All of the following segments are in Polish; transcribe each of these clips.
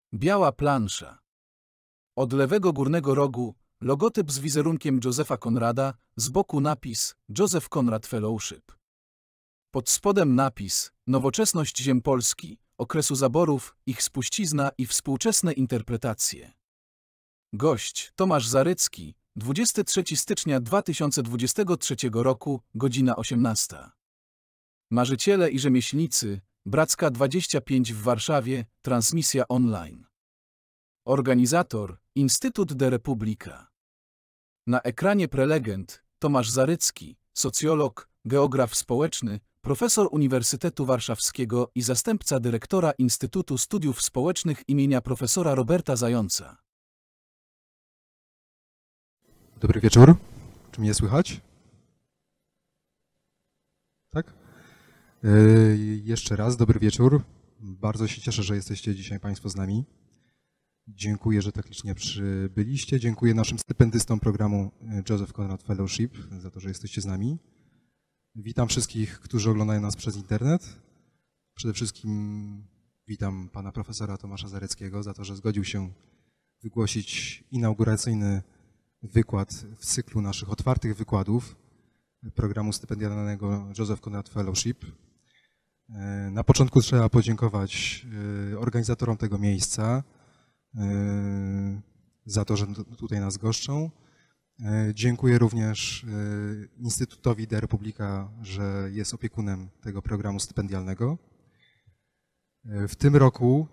Biała plansza. Od lewego górnego rogu logotyp z wizerunkiem Josepha Conrada, z boku napis Joseph Conrad Fellowship. Pod spodem napis Nowoczesność ziem Polski, okresu zaborów, ich spuścizna i współczesne interpretacje. Gość Tomasz Zarycki, 23 stycznia 2023 roku, godzina 18. Marzyciele i rzemieślnicy, Bracka 25 w Warszawie, transmisja online. Organizator Instytut de Republika. Na ekranie prelegent Tomasz Zarycki, socjolog, geograf społeczny, profesor Uniwersytetu Warszawskiego i zastępca dyrektora Instytutu Studiów Społecznych imienia profesora Roberta Zająca. Dobry wieczór. Czy mnie słychać? Tak? Jeszcze raz dobry wieczór. Bardzo się cieszę, że jesteście dzisiaj Państwo z nami. Dziękuję, że tak licznie przybyliście. Dziękuję naszym stypendystom programu Joseph Conrad Fellowship za to, że jesteście z nami. Witam wszystkich, którzy oglądają nas przez internet. Przede wszystkim witam pana profesora Tomasza Zaryckiego za to, że zgodził się wygłosić inauguracyjny wykład w cyklu naszych otwartych wykładów programu stypendialnego Joseph Conrad Fellowship. Na początku trzeba podziękować organizatorom tego miejsca za to, że tutaj nas goszczą. Dziękuję również Instytutowi de Republika, że jest opiekunem tego programu stypendialnego. W tym roku,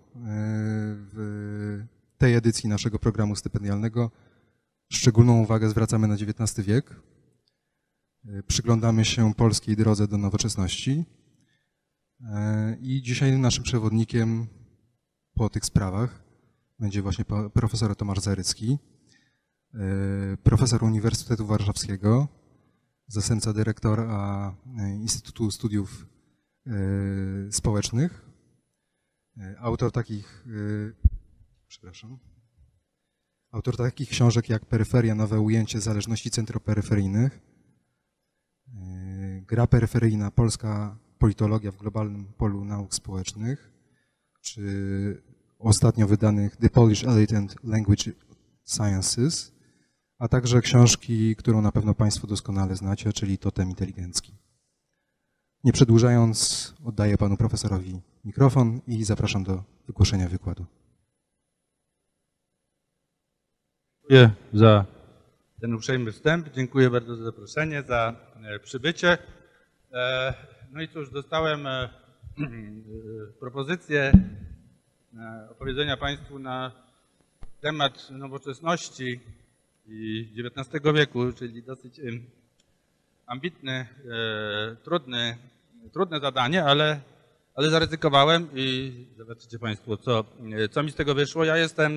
w tej edycji naszego programu stypendialnego, szczególną uwagę zwracamy na XIX wiek. Przyglądamy się polskiej drodze do nowoczesności. I dzisiaj naszym przewodnikiem po tych sprawach będzie właśnie profesor Tomasz Zarycki, profesor Uniwersytetu Warszawskiego, zastępca dyrektora Instytutu Studiów Społecznych, autor takich książek jak Peryferia, nowe ujęcie zależności centroperyferyjnych, Gra peryferyjna, polska politologia w globalnym polu nauk społecznych, czy ostatnio wydanych The Polish Elite and Language Sciences, a także książki, którą na pewno Państwo doskonale znacie, czyli Totem Inteligencki. Nie przedłużając, oddaję panu profesorowi mikrofon i zapraszam do wygłoszenia wykładu. Dziękuję za ten uprzejmy wstęp, dziękuję bardzo za zaproszenie, za przybycie. No i cóż, dostałem propozycję opowiedzenia Państwu na temat nowoczesności i XIX wieku, czyli dosyć ambitne, trudne zadanie, ale zaryzykowałem i zobaczycie Państwo, co mi z tego wyszło. Ja jestem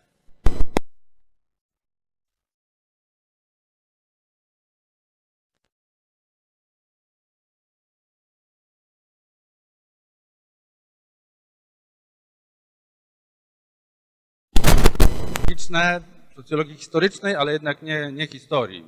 socjologii historycznej, ale jednak nie historii,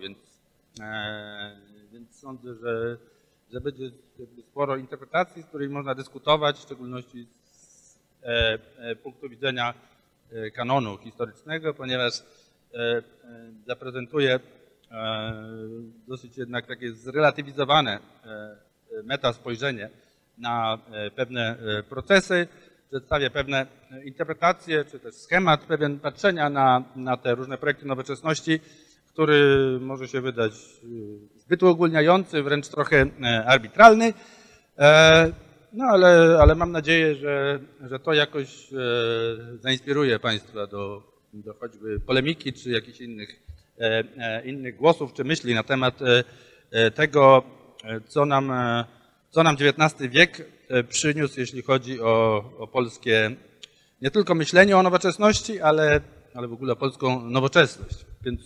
więc sądzę, że będzie sporo interpretacji, z której można dyskutować, w szczególności z punktu widzenia kanonu historycznego, ponieważ zaprezentuję dosyć jednak takie zrelatywizowane metaspojrzenie na pewne procesy. Przedstawię pewne interpretacje, czy też schemat pewien patrzenia na te różne projekty nowoczesności, który może się wydać zbyt uogólniający, wręcz trochę arbitralny, no ale mam nadzieję, że to jakoś zainspiruje Państwa do choćby polemiki, czy jakichś innych głosów, czy myśli na temat tego, co nam XIX wiek przyniósł, jeśli chodzi o polskie, nie tylko myślenie o nowoczesności, ale w ogóle o polską nowoczesność.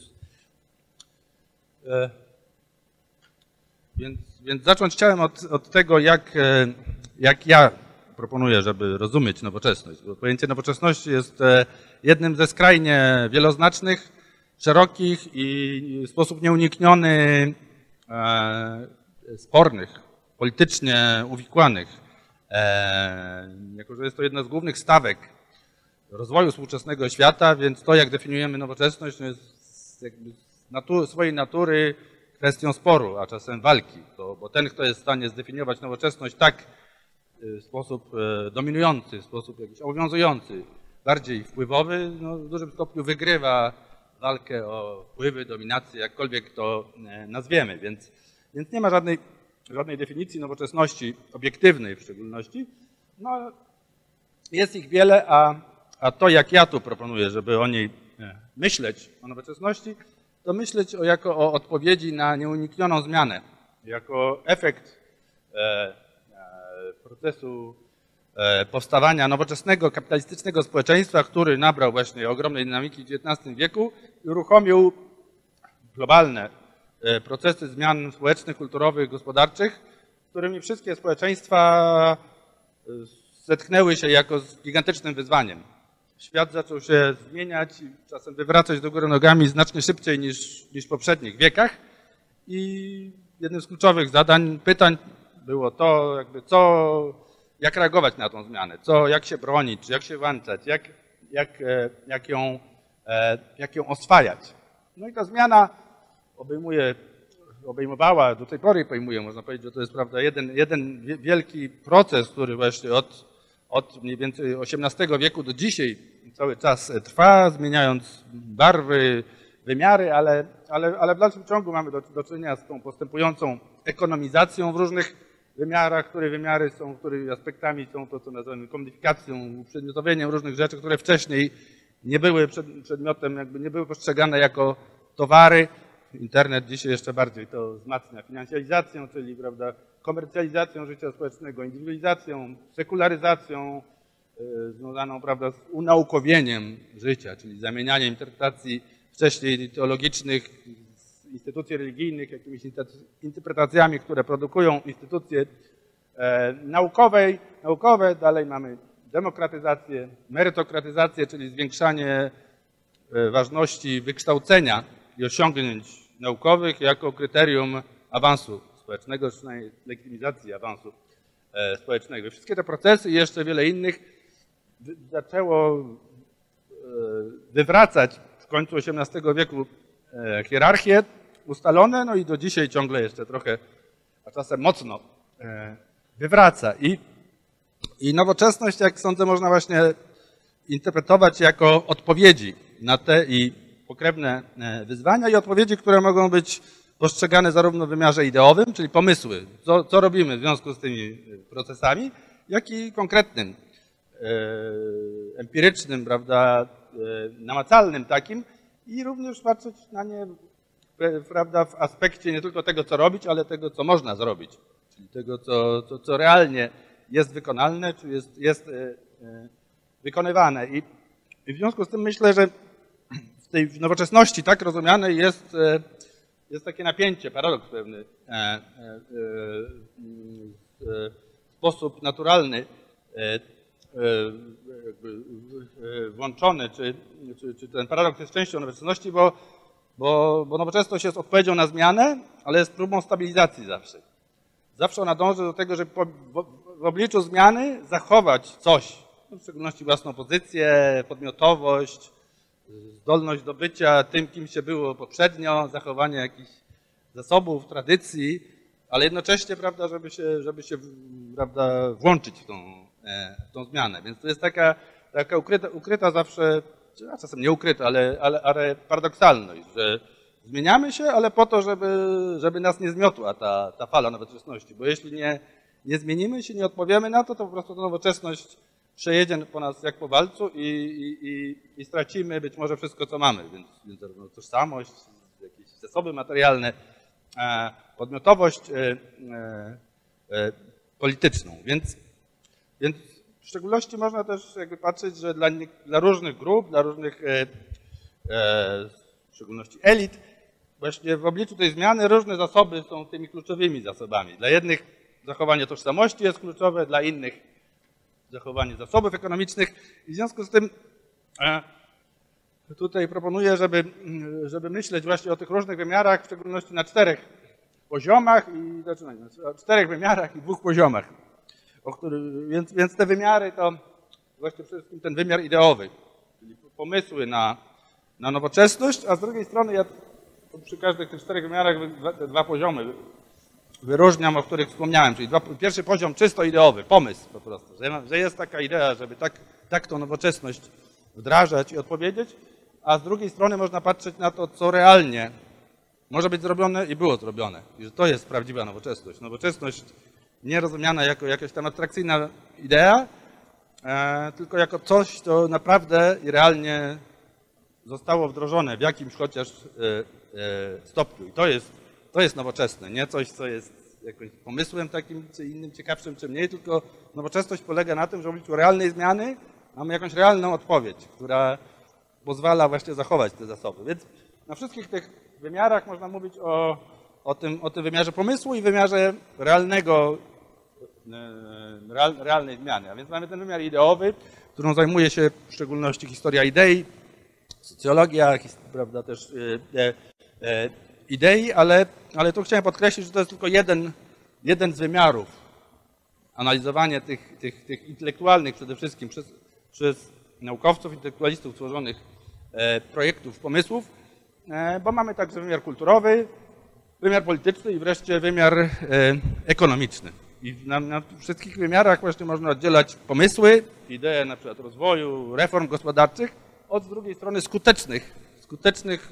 Więc zacząć chciałem od tego, jak ja proponuję, żeby rozumieć nowoczesność. Bo pojęcie nowoczesności jest jednym ze skrajnie wieloznacznych, szerokich i w sposób nieunikniony spornych, politycznie uwikłanych. Jako że jest to jedna z głównych stawek rozwoju współczesnego świata, więc to, jak definiujemy nowoczesność, to jest jakby z swojej natury kwestią sporu, a czasem walki. Bo ten, kto jest w stanie zdefiniować nowoczesność tak w sposób dominujący, w sposób jakiś obowiązujący, bardziej wpływowy, no w dużym stopniu wygrywa walkę o wpływy, dominację, jakkolwiek to nazwiemy. Więc nie ma żadnej definicji nowoczesności, obiektywnej w szczególności. No, jest ich wiele, a to, jak ja tu proponuję, żeby o niej myśleć, o nowoczesności, to myśleć jako o odpowiedzi na nieuniknioną zmianę, jako efekt procesu powstawania nowoczesnego, kapitalistycznego społeczeństwa, który nabrał właśnie ogromnej dynamiki w XIX wieku i uruchomił globalne procesy zmian społecznych, kulturowych, gospodarczych, z którymi wszystkie społeczeństwa zetknęły się jako z gigantycznym wyzwaniem. Świat zaczął się zmieniać i czasem wywracać do góry nogami znacznie szybciej niż w poprzednich wiekach. I jednym z kluczowych zadań, pytań było to, jak reagować na tą zmianę, jak się bronić, jak się włączać, jak ją oswajać. No i ta zmiana obejmowała, do tej pory pojmuje, można powiedzieć, że to jest prawda, jeden wielki proces, który właśnie od mniej więcej XVIII wieku do dzisiaj cały czas trwa, zmieniając barwy, wymiary, ale w dalszym ciągu mamy do czynienia z tą postępującą ekonomizacją w różnych wymiarach, które wymiary są, które aspektami są to, co nazywamy komodyfikacją, uprzedmiotowieniem różnych rzeczy, które wcześniej nie były przedmiotem, jakby nie były postrzegane jako towary. Internet dzisiaj jeszcze bardziej to wzmacnia finansjalizacją, czyli prawda, komercjalizacją życia społecznego, indywidualizacją, sekularyzacją związaną prawda, z unaukowieniem życia, czyli zamienianiem interpretacji wcześniej teologicznych, instytucji religijnych, jakimiś interpretacjami, które produkują instytucje naukowe. Dalej mamy demokratyzację, merytokratyzację, czyli zwiększanie ważności wykształcenia i osiągnięć naukowych jako kryterium awansu społecznego, czy przynajmniej legitymizacji awansu społecznego. Wszystkie te procesy i jeszcze wiele innych zaczęło wywracać w końcu XVIII wieku hierarchie ustalone, no i do dzisiaj ciągle jeszcze trochę, a czasem mocno wywraca. I nowoczesność, jak sądzę, można właśnie interpretować jako odpowiedzi na te i pokrewne wyzwania i odpowiedzi, które mogą być postrzegane zarówno w wymiarze ideowym, czyli pomysły, co robimy w związku z tymi procesami, jak i konkretnym, empirycznym, prawda, namacalnym takim i również patrzeć na nie prawda, w aspekcie nie tylko tego, co robić, ale tego, co można zrobić, czyli tego, co realnie jest wykonalne, czy jest wykonywane. I w związku z tym myślę, że w tej nowoczesności tak rozumianej jest takie napięcie, paradoks pewny, w sposób naturalny włączony, czy ten paradoks jest częścią nowoczesności, bo nowoczesność jest odpowiedzią na zmianę, ale jest próbą stabilizacji zawsze. Zawsze ona dąży do tego, żeby w obliczu zmiany zachować coś, w szczególności własną pozycję, podmiotowość, zdolność do bycia tym, kim się było poprzednio, zachowanie jakichś zasobów, tradycji, ale jednocześnie, prawda, żeby się prawda, włączyć w tą zmianę. Więc to jest taka ukryta zawsze, a czasem nie ukryta, ale paradoksalność, że zmieniamy się, ale po to, żeby nas nie zmiotła ta fala nowoczesności. Bo jeśli nie zmienimy się, nie odpowiemy na to po prostu ta nowoczesność przejedzie po nas jak po walcu i stracimy być może wszystko, co mamy. Więc zarówno tożsamość, jakieś zasoby materialne, podmiotowość polityczną. Więc w szczególności można też jakby patrzeć, że dla różnych grup, dla różnych w szczególności elit, właśnie w obliczu tej zmiany różne zasoby są tymi kluczowymi zasobami. Dla jednych zachowanie tożsamości jest kluczowe, dla innych zachowanie zasobów ekonomicznych. I w związku z tym tutaj proponuję, żeby myśleć właśnie o tych różnych wymiarach, w szczególności na 4 poziomach, o 4 wymiarach i 2 poziomach. Więc te wymiary właśnie przede wszystkim ten wymiar ideowy, czyli pomysły na nowoczesność, a z drugiej strony ja przy każdych tych 4 wymiarach te 2 poziomy wyróżniam, o których wspomniałem, czyli pierwszy poziom czysto ideowy, pomysł po prostu, że jest taka idea, żeby tak tą nowoczesność wdrażać i odpowiedzieć, a z drugiej strony można patrzeć na to, co realnie może być zrobione i było zrobione. I że to jest prawdziwa nowoczesność. Nowoczesność nie rozumiana jako jakaś tam abstrakcyjna idea, tylko jako coś, co naprawdę i realnie zostało wdrożone w jakimś chociaż stopniu. I to jest nowoczesne, nie coś, co jest jakimś pomysłem takim, czy innym ciekawszym, czy mniej, tylko nowoczesność polega na tym, że w obliczu realnej zmiany mamy jakąś realną odpowiedź, która pozwala właśnie zachować te zasoby. Więc na wszystkich tych wymiarach można mówić o tym wymiarze pomysłu i wymiarze realnej zmiany. A więc mamy ten wymiar ideowy, którą zajmuje się w szczególności historia idei, socjologia, prawda, też idei, ale tu chciałem podkreślić, że to jest tylko jeden z wymiarów. Analizowanie tych intelektualnych przede wszystkim przez naukowców, intelektualistów tworzonych projektów, pomysłów, bo mamy także wymiar kulturowy, wymiar polityczny i wreszcie wymiar ekonomiczny. I na wszystkich wymiarach właśnie można oddzielać pomysły, idee na przykład rozwoju, reform gospodarczych, od z drugiej strony skutecznych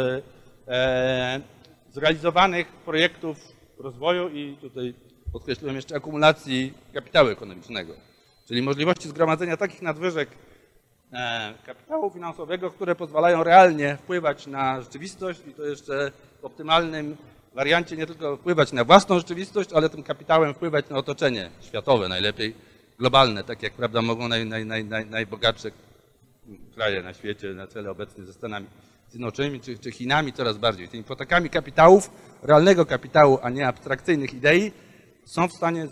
zrealizowanych projektów rozwoju i tutaj podkreśliłem jeszcze akumulacji kapitału ekonomicznego, czyli możliwości zgromadzenia takich nadwyżek kapitału finansowego, które pozwalają realnie wpływać na rzeczywistość i to jeszcze w optymalnym wariancie nie tylko wpływać na własną rzeczywistość, ale tym kapitałem wpływać na otoczenie światowe, najlepiej globalne, tak jak prawda mogą najbogatsze kraje na świecie, na czele obecnie ze Stanami Zjednoczonymi czy Chinami coraz bardziej. Tymi potakami kapitałów, realnego kapitału, a nie abstrakcyjnych idei, są w stanie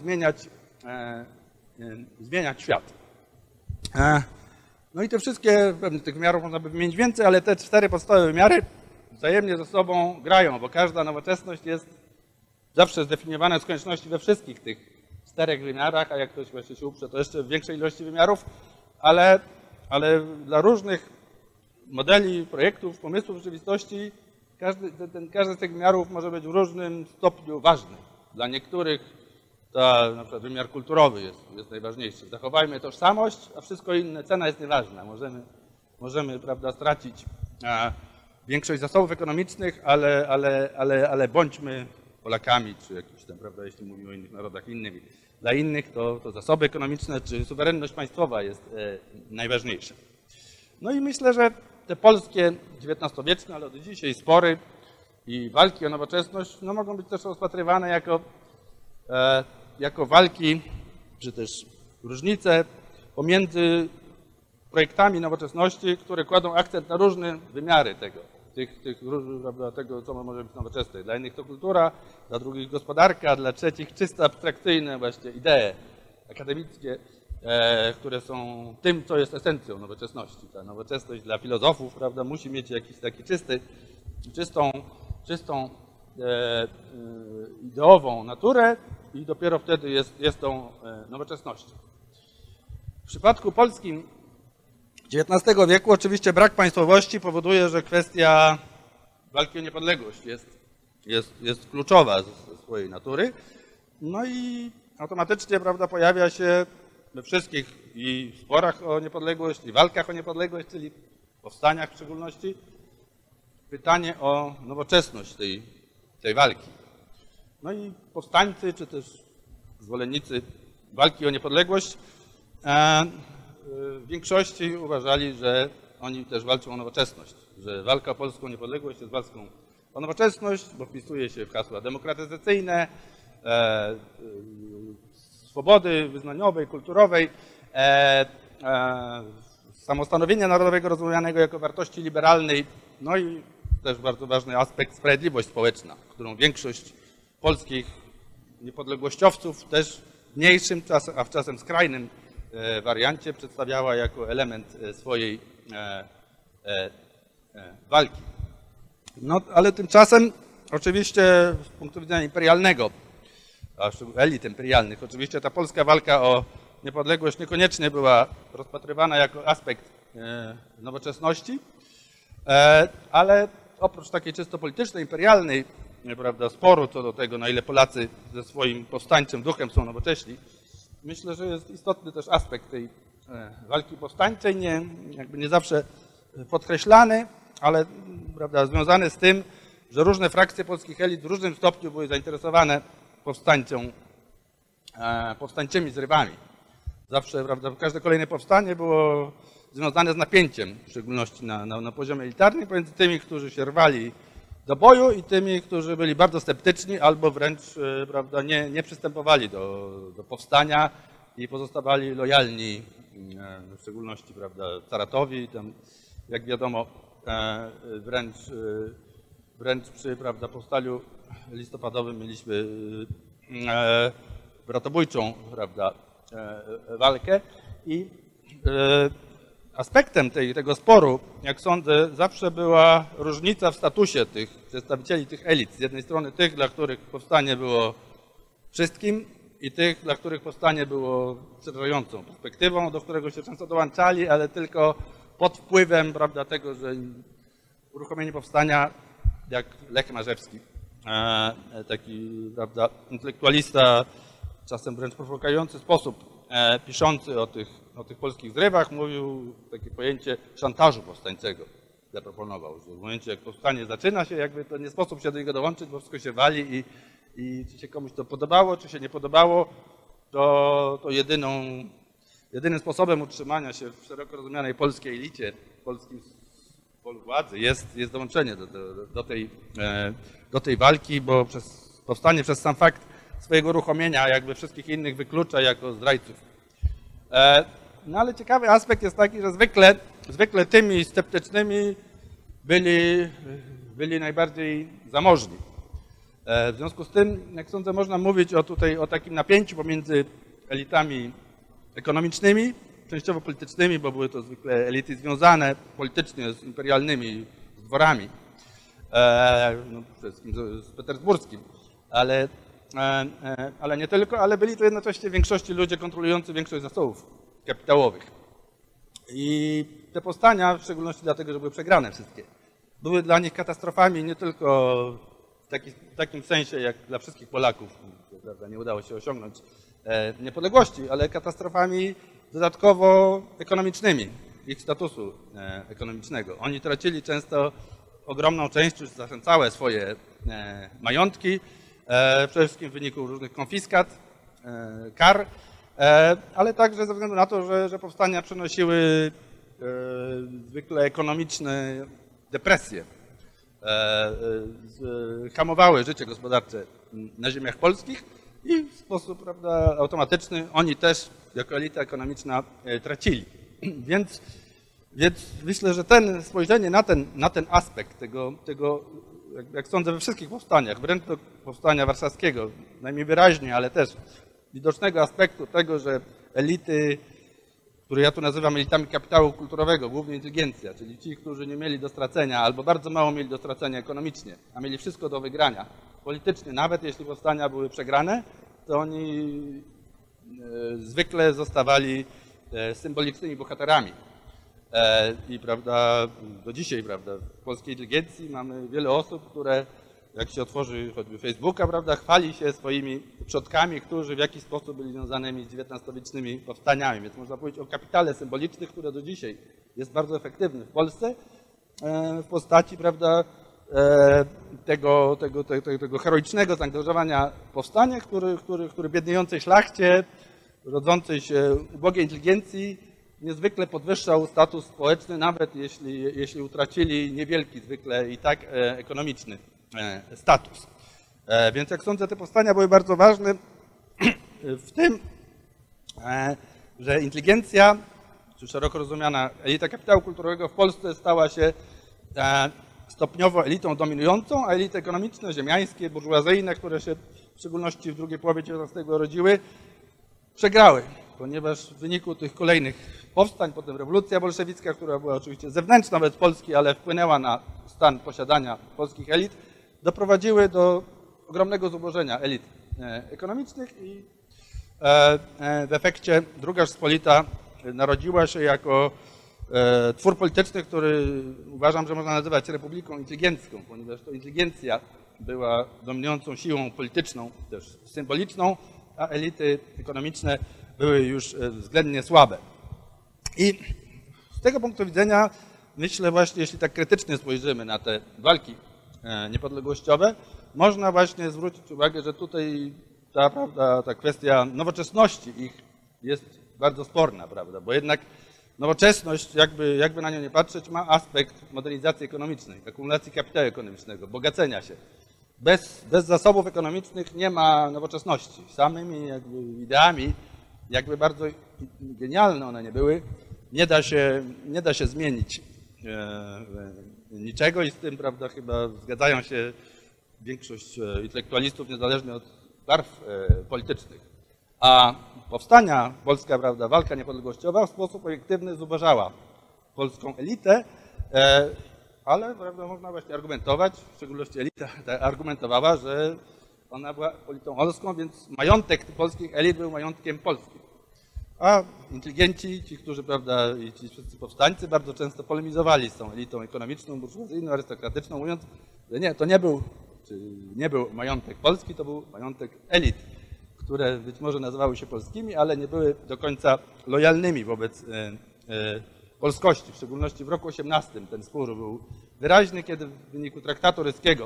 zmieniać świat. No i te wszystkie, tych wymiarów można by wymienić więcej, ale te 4 podstawowe wymiary wzajemnie ze sobą grają, bo każda nowoczesność jest zawsze zdefiniowana z konieczności we wszystkich tych 4 wymiarach, a jak ktoś właśnie się uprze, to jeszcze w większej ilości wymiarów, ale dla różnych modeli, projektów, pomysłów rzeczywistości każdy z tych wymiarów może być w różnym stopniu ważny. Dla niektórych to na przykład wymiar kulturowy jest najważniejszy. Zachowajmy tożsamość, a wszystko inne, cena jest nieważna. Możemy prawda, stracić większość zasobów ekonomicznych, ale bądźmy Polakami, czy jakimś tam, prawda, jeśli mówimy o innych narodach innymi. Dla innych to zasoby ekonomiczne, czy suwerenność państwowa jest najważniejsza. No i myślę, że te polskie XIX-wieczne, ale do dzisiaj spory i walki o nowoczesność mogą być też rozpatrywane jako walki, czy też różnice pomiędzy projektami nowoczesności, które kładą akcent na różne wymiary tego, co może być nowoczesne. Dla innych to kultura, dla drugich gospodarka, dla trzecich czysto abstrakcyjne właśnie idee akademickie, które są tym, co jest esencją nowoczesności. Ta nowoczesność dla filozofów, prawda, musi mieć jakiś taki czystą ideową naturę i dopiero wtedy jest tą nowoczesnością. W przypadku polskim XIX wieku oczywiście brak państwowości powoduje, że kwestia walki o niepodległość jest kluczowa ze swojej natury. No i automatycznie, prawda, pojawia się we wszystkich i sporach o niepodległość, i walkach o niepodległość, czyli powstaniach w szczególności, pytanie o nowoczesność tej walki. No i powstańcy, czy też zwolennicy walki o niepodległość w większości uważali, że oni też walczą o nowoczesność, że walka o polską niepodległość jest walką o nowoczesność, bo wpisuje się w hasła demokratyzacyjne, swobody wyznaniowej, kulturowej, samostanowienia narodowego rozumianego jako wartości liberalnej, no i też bardzo ważny aspekt sprawiedliwość społeczna, którą większość polskich niepodległościowców też w mniejszym, a czasem skrajnym wariancie przedstawiała jako element swojej walki. No, ale tymczasem oczywiście z punktu widzenia imperialnego, a szczególnie elit imperialnych, oczywiście ta polska walka niepodległość niekoniecznie była rozpatrywana jako aspekt nowoczesności, ale oprócz takiej czysto politycznej, imperialnej, prawda, sporu co do tego, na ile Polacy ze swoim powstańczym duchem są nowocześni, myślę, że jest istotny też aspekt tej walki powstańczej, nie zawsze podkreślany, ale prawda, związany z tym, że różne frakcje polskich elit w różnym stopniu były zainteresowane powstańczymi zrywami. Zawsze, prawda, każde kolejne powstanie było związane z napięciem, w szczególności na poziomie elitarnym, pomiędzy tymi, którzy się rwali do boju i tymi, którzy byli bardzo sceptyczni albo wręcz, prawda, nie przystępowali do powstania i pozostawali lojalni, w szczególności, prawda, caratowi. Tam, jak wiadomo, wręcz przy, prawda, powstaniu listopadowym mieliśmy bratobójczą, prawda, walkę i aspektem tego sporu, jak sądzę, zawsze była różnica w statusie tych przedstawicieli tych elit. Z jednej strony tych, dla których powstanie było wszystkim i tych, dla których powstanie było przerażającą perspektywą, do którego się często dołączali, ale tylko pod wpływem, prawda, tego, że uruchomienie powstania, jak Lech Marzewski, taki, prawda, intelektualista, czasem wręcz prowokujący sposób, piszący o tych polskich zrywach, mówił takie pojęcie szantażu powstańczego. Zaproponował, że w momencie, jak powstanie zaczyna się, jakby to nie sposób się do niego dołączyć, bo wszystko się wali i czy się komuś to podobało, czy się nie podobało, to jedynym sposobem utrzymania się w szeroko rozumianej polskiej elicie, polskim polu władzy jest dołączenie do tej walki, bo powstanie przez sam fakt swojego uruchomienia jakby wszystkich innych wyklucza jako zdrajców. No ale ciekawy aspekt jest taki, że zwykle tymi sceptycznymi byli najbardziej zamożni. W związku z tym, jak sądzę, można mówić o takim napięciu pomiędzy elitami ekonomicznymi, częściowo politycznymi, bo były to zwykle elity związane politycznie z imperialnymi, z dworami, no, przede wszystkim z petersburskim, ale nie tylko, ale byli to jednocześnie w większości ludzie kontrolujący większość zasobów kapitałowych. I te powstania, w szczególności dlatego, że były przegrane wszystkie, były dla nich katastrofami nie tylko w takim sensie, jak dla wszystkich Polaków, prawda, nie udało się osiągnąć niepodległości, ale katastrofami dodatkowo ekonomicznymi, ich statusu ekonomicznego. Oni tracili często ogromną część, czy zatem całe swoje majątki, przede wszystkim w wyniku różnych konfiskat, kar, ale także ze względu na to, że powstania przynosiły zwykle ekonomiczne depresje, hamowały życie gospodarcze na ziemiach polskich i w sposób, prawda, automatyczny oni też jako elita ekonomiczna tracili. Więc myślę, że spojrzenie na ten aspekt tego, jak sądzę, we wszystkich powstaniach, wręcz do powstania warszawskiego, najmniej wyraźnie, ale też widocznego aspektu tego, że elity, które ja tu nazywam elitami kapitału kulturowego, głównie inteligencja, czyli ci, którzy nie mieli do stracenia albo bardzo mało mieli do stracenia ekonomicznie, a mieli wszystko do wygrania politycznie, nawet jeśli powstania były przegrane, to oni zwykle zostawali symbolicznymi bohaterami. I prawda, do dzisiaj, prawda, w polskiej inteligencji mamy wiele osób, które, jak się otworzy choćby Facebooka, prawda, chwali się swoimi przodkami, którzy w jakiś sposób byli związanymi z XIX-wiecznymi powstaniami. Więc można powiedzieć o kapitale symbolicznym, które do dzisiaj jest bardzo efektywny w Polsce w postaci, prawda, tego heroicznego zaangażowania w powstanie, który biedniejącej szlachcie, rodzącej się ubogiej inteligencji niezwykle podwyższał status społeczny, nawet jeśli utracili niewielki zwykle i tak ekonomiczny status. Więc jak sądzę, te powstania były bardzo ważne w tym, że inteligencja, czy szeroko rozumiana elita kapitału kulturowego w Polsce stała się stopniowo elitą dominującą, a elity ekonomiczne, ziemiańskie, burżuazyjne, które się w szczególności w drugiej połowie XIX rodziły, przegrały, ponieważ w wyniku tych kolejnych powstań, potem rewolucja bolszewicka, która była oczywiście zewnętrzna wobec Polski, ale wpłynęła na stan posiadania polskich elit, doprowadziły do ogromnego zubożenia elit ekonomicznych i W efekcie II Rzeczpospolita narodziła się jako twór polityczny, który uważam, że można nazywać republiką inteligencką, ponieważ to inteligencja była dominującą siłą polityczną, też symboliczną, a elity ekonomiczne były już względnie słabe. I z tego punktu widzenia myślę właśnie, jeśli tak krytycznie spojrzymy na te walki niepodległościowe, można właśnie zwrócić uwagę, że tutaj ta kwestia nowoczesności ich jest bardzo sporna, prawda? Bo jednak nowoczesność, jakby na nią nie patrzeć, ma aspekt modernizacji ekonomicznej, akumulacji kapitału ekonomicznego, bogacenia się. Bez zasobów ekonomicznych nie ma nowoczesności. Samymi ideami, jakby bardzo genialne one nie były, nie da się zmienić niczego i z tym, prawda, chyba zgadzają się większość intelektualistów niezależnie od barw politycznych. A powstania polska, prawda, walka niepodległościowa w sposób obiektywny zubożała polską elitę, ale prawda, można właśnie argumentować, w szczególności elita argumentowała, że ona była elitą polską, więc majątek polskich elit był majątkiem polskim. A inteligenci, ci, którzy, prawda, i ci wszyscy powstańcy bardzo często polemizowali z tą elitą ekonomiczną, burżuazyjną, arystokratyczną, mówiąc, że nie, to nie był majątek polski, to był majątek elit, które być może nazywały się polskimi, ale nie były do końca lojalnymi wobec polskości. W szczególności w roku 18 ten spór był wyraźny, kiedy w wyniku traktatu ryskiego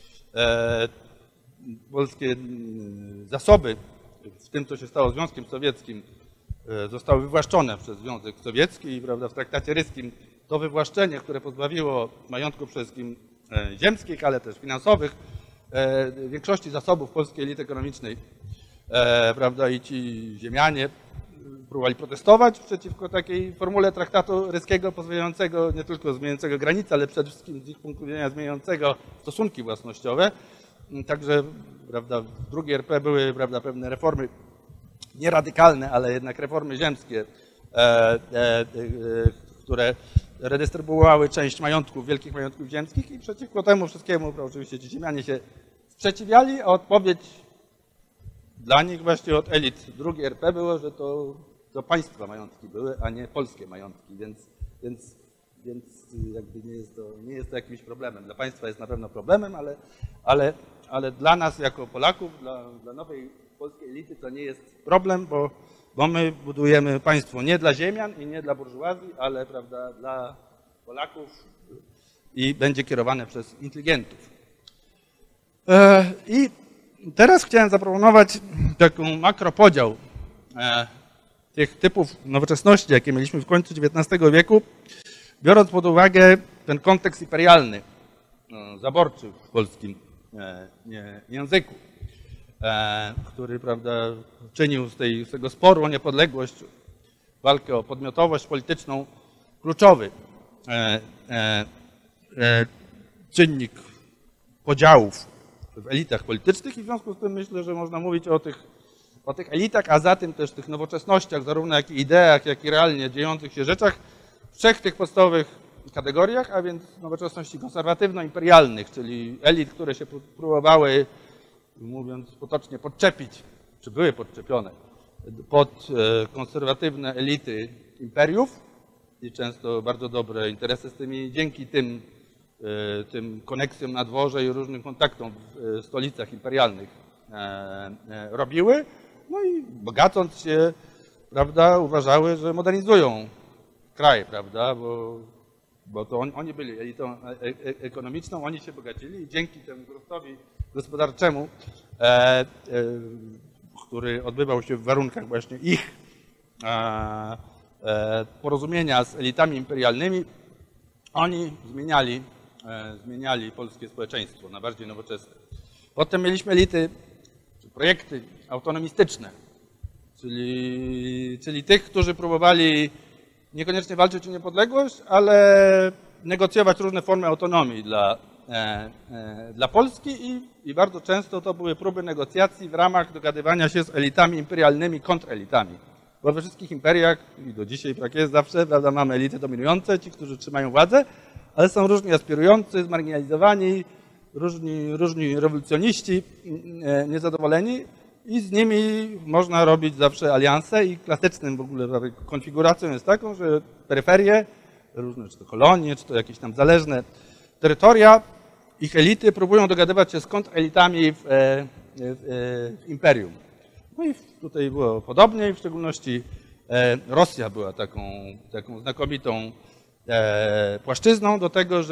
polskie zasoby, w tym co się stało z Związkiem Sowieckim, zostały wywłaszczone przez Związek Sowiecki i, prawda, w traktacie ryskim to wywłaszczenie, które pozbawiło majątków przede wszystkim ziemskich, ale też finansowych, większości zasobów polskiej elity ekonomicznej, prawda, i ci ziemianie próbowali protestować przeciwko takiej formule traktatu ryskiego pozwalającego nie tylko zmieniającego granice, ale przede wszystkim z ich punktu widzenia zmieniającego stosunki własnościowe. Także, prawda, w drugiej RP były, prawda, pewne reformy nie radykalne, ale jednak reformy ziemskie, które redystrybuowały część majątków, wielkich majątków ziemskich i przeciwko temu wszystkiemu oczywiście ci ziemianie się sprzeciwiali, a odpowiedź dla nich właśnie od elit drugiej RP było, że to państwa majątki były, a nie polskie majątki, więc jakby nie jest to jakimś problemem. Dla państwa jest na pewno problemem, ale dla nas jako Polaków, dla nowej polskiej elity to nie jest problem, bo my budujemy państwo nie dla ziemian i nie dla burżuazji, ale, prawda, dla Polaków i będzie kierowane przez inteligentów. I teraz chciałem zaproponować taką makropodział tych typów nowoczesności, jakie mieliśmy w końcu XIX wieku, biorąc pod uwagę ten kontekst imperialny, zaborczy w polskim języku, który, prawda, czynił z tego sporu o niepodległość, walkę o podmiotowość polityczną kluczowy czynnik podziałów w elitach politycznych i w związku z tym myślę, że można mówić o tych elitach, a za tym też tych nowoczesnościach, zarówno jak i ideach, jak i realnie dziejących się rzeczach w trzech tych podstawowych kategoriach, a więc nowoczesności konserwatywno-imperialnych, czyli elit, które się próbowały, mówiąc potocznie, podczepić, czy były podczepione pod konserwatywne elity imperiów i często bardzo dobre interesy z tymi, dzięki tym koneksjom na dworze i różnym kontaktom w stolicach imperialnych robiły, no i bogacąc się, prawda, uważały, że modernizują kraj, prawda, bo to oni byli elitą ekonomiczną, oni się bogacili i dzięki temu wzrostowi gospodarczemu, który odbywał się w warunkach właśnie ich porozumienia z elitami imperialnymi, oni zmieniali polskie społeczeństwo na bardziej nowoczesne. Potem mieliśmy elity, czy projekty autonomistyczne, czyli tych, którzy próbowali niekoniecznie walczyć o niepodległość, ale negocjować różne formy autonomii dla Polski i bardzo często to były próby negocjacji w ramach dogadywania się z elitami imperialnymi, kontrelitami. Bo we wszystkich imperiach, i do dzisiaj tak jest zawsze, prawda, mamy elity dominujące, ci, którzy trzymają władzę, ale są różni aspirujący, zmarginalizowani, różni rewolucjoniści niezadowoleni i z nimi można robić zawsze alianse i klasycznym w ogóle konfiguracją jest taką, że peryferie, różne czy to kolonie, czy to jakieś tam zależne terytoria, ich elity próbują dogadywać się z kontrelitami w imperium. No i tutaj było podobnie, w szczególności Rosja była taką znakomitą płaszczyzną do tego,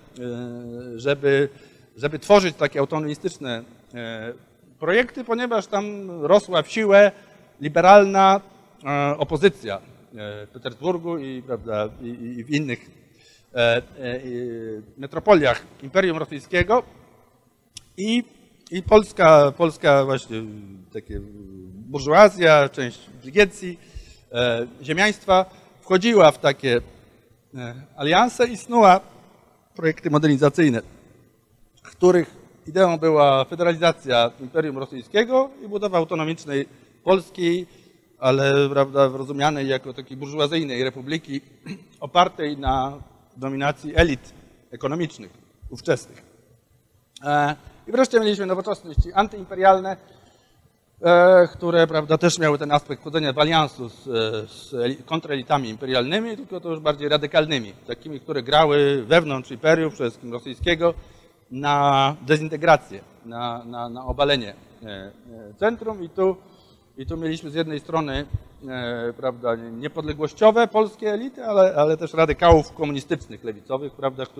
żeby tworzyć takie autonomistyczne projekty, ponieważ tam rosła w siłę liberalna opozycja w Petersburgu i w innych metropoliach Imperium Rosyjskiego i Polska właśnie takie burżuazja, część inteligencji, ziemiaństwa wchodziła w takie alianse i snuła projekty modernizacyjne, których ideą była federalizacja Imperium Rosyjskiego i budowa autonomicznej Polski, ale rozumianej jako takiej burżuazyjnej republiki opartej na dominacji elit ekonomicznych ówczesnych. I wreszcie mieliśmy nowoczesności antyimperialne, które też miały ten aspekt wchodzenia w aliansu z kontrelitami imperialnymi, tylko to już bardziej radykalnymi, takimi, które grały wewnątrz imperium, przede wszystkim rosyjskiego, na dezintegrację, na obalenie centrum i tu mieliśmy z jednej strony niepodległościowe polskie elity, ale też radykałów komunistycznych, lewicowych,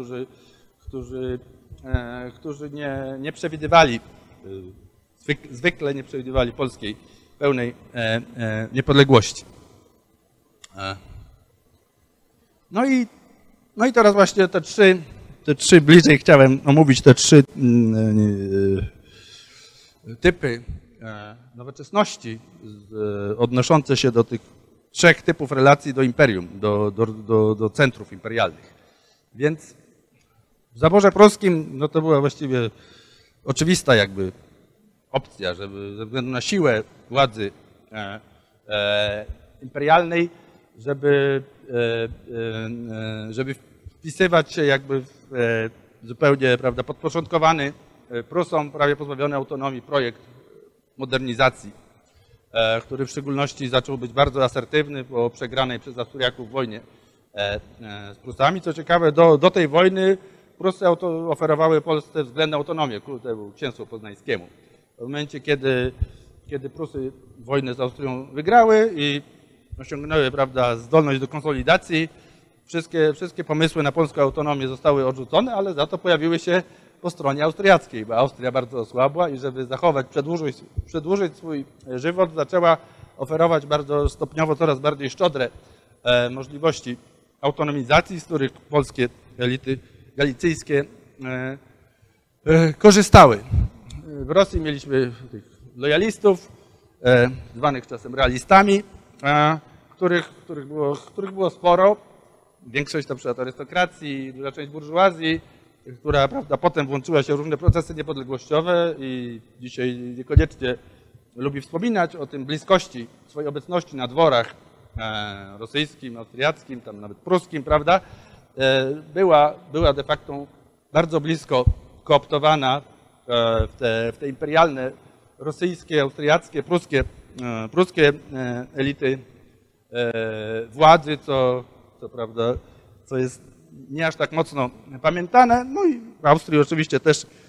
którzy nie przewidywali, zwykle nie przewidywali polskiej pełnej niepodległości. No i teraz właśnie te trzy bliżej chciałem omówić te trzy typy nowoczesności odnoszące się do tych trzech typów relacji do imperium, do centrów imperialnych. Więc w zaborze pruskim no to była właściwie oczywista jakby opcja, żeby ze względu na siłę władzy imperialnej, żeby wpisywać się jakby w zupełnie podporządkowany Prusom, prawie pozbawiony autonomii projekt modernizacji, który w szczególności zaczął być bardzo asertywny po przegranej przez Austriaków wojnie z Prusami. Co ciekawe, do tej wojny Prusy oferowały Polsce względną autonomię temu księstwu poznańskiemu. W momencie, kiedy Prusy wojnę z Austrią wygrały i osiągnęły zdolność do konsolidacji, wszystkie pomysły na polską autonomię zostały odrzucone, ale za to pojawiły się po stronie austriackiej, bo Austria bardzo osłabła i żeby przedłużyć swój żywot, zaczęła oferować bardzo stopniowo coraz bardziej szczodre możliwości autonomizacji, z których polskie elity galicyjskie korzystały. W Rosji mieliśmy tych lojalistów, zwanych czasem realistami, których było sporo. Większość na przykład arystokracji, duża część burżuazji, która potem włączyła się w różne procesy niepodległościowe i dzisiaj niekoniecznie lubi wspominać o tym bliskości swojej obecności na dworach rosyjskim, austriackim, tam nawet pruskim, była de facto bardzo blisko kooptowana w te imperialne rosyjskie, austriackie, pruskie elity władzy, co jest nie aż tak mocno pamiętane. No i w Austrii oczywiście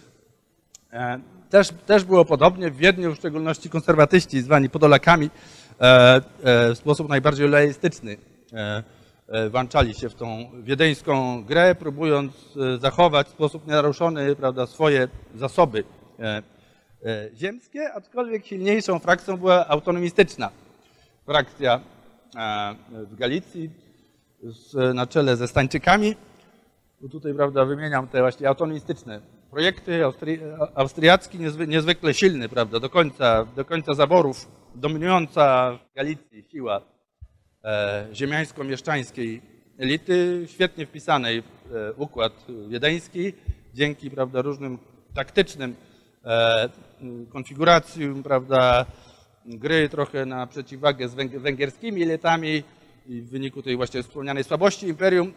też było podobnie. W Wiedniu w szczególności konserwatyści zwani Podolakami w sposób najbardziej lojalistyczny włączali się w tą wiedeńską grę, próbując zachować w sposób nienaruszony swoje zasoby ziemskie, aczkolwiek silniejszą frakcją była autonomistyczna frakcja w Galicji na czele ze Stańczykami. Tutaj wymieniam te właśnie autonomistyczne projekty. Austriacki niezwykle silny, do końca zaborów dominująca w Galicji siła ziemiańsko-mieszczańskiej elity, świetnie wpisanej w układ wiedeński, dzięki różnym taktycznym konfiguracjom, gry trochę na przeciwwagę z węgierskimi elitami i w wyniku tej właśnie wspomnianej słabości imperium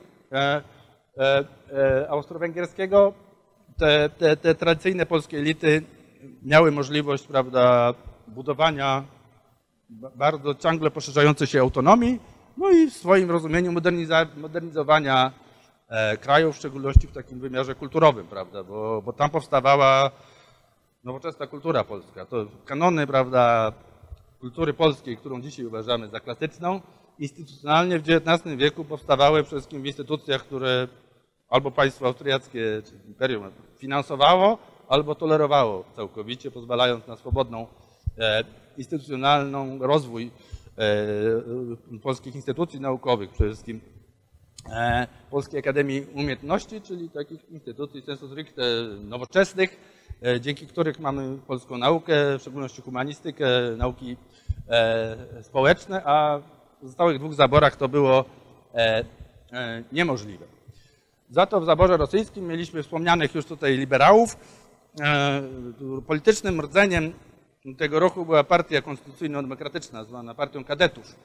austro-węgierskiego te tradycyjne polskie elity miały możliwość budowania bardzo ciągle poszerzającej się autonomii, no i w swoim rozumieniu modernizowania kraju, w szczególności w takim wymiarze kulturowym, prawda, bo tam powstawała nowoczesna kultura polska. To kanony, prawda, kultury polskiej, którą dzisiaj uważamy za klasyczną, instytucjonalnie w XIX wieku powstawały przede wszystkim w instytucjach, które albo państwo austriackie czy imperium finansowało, albo tolerowało całkowicie, pozwalając na swobodną instytucjonalną rozwój polskich instytucji naukowych, przede wszystkim Polskiej Akademii Umiejętności, czyli takich instytucji sensu stricte nowoczesnych, dzięki których mamy polską naukę, w szczególności humanistykę, nauki społeczne, a w pozostałych dwóch zaborach to było niemożliwe. Za to w zaborze rosyjskim mieliśmy wspomnianych już tutaj liberałów. Politycznym rdzeniem tego ruchu była partia konstytucyjno-demokratyczna, zwana partią kadetów,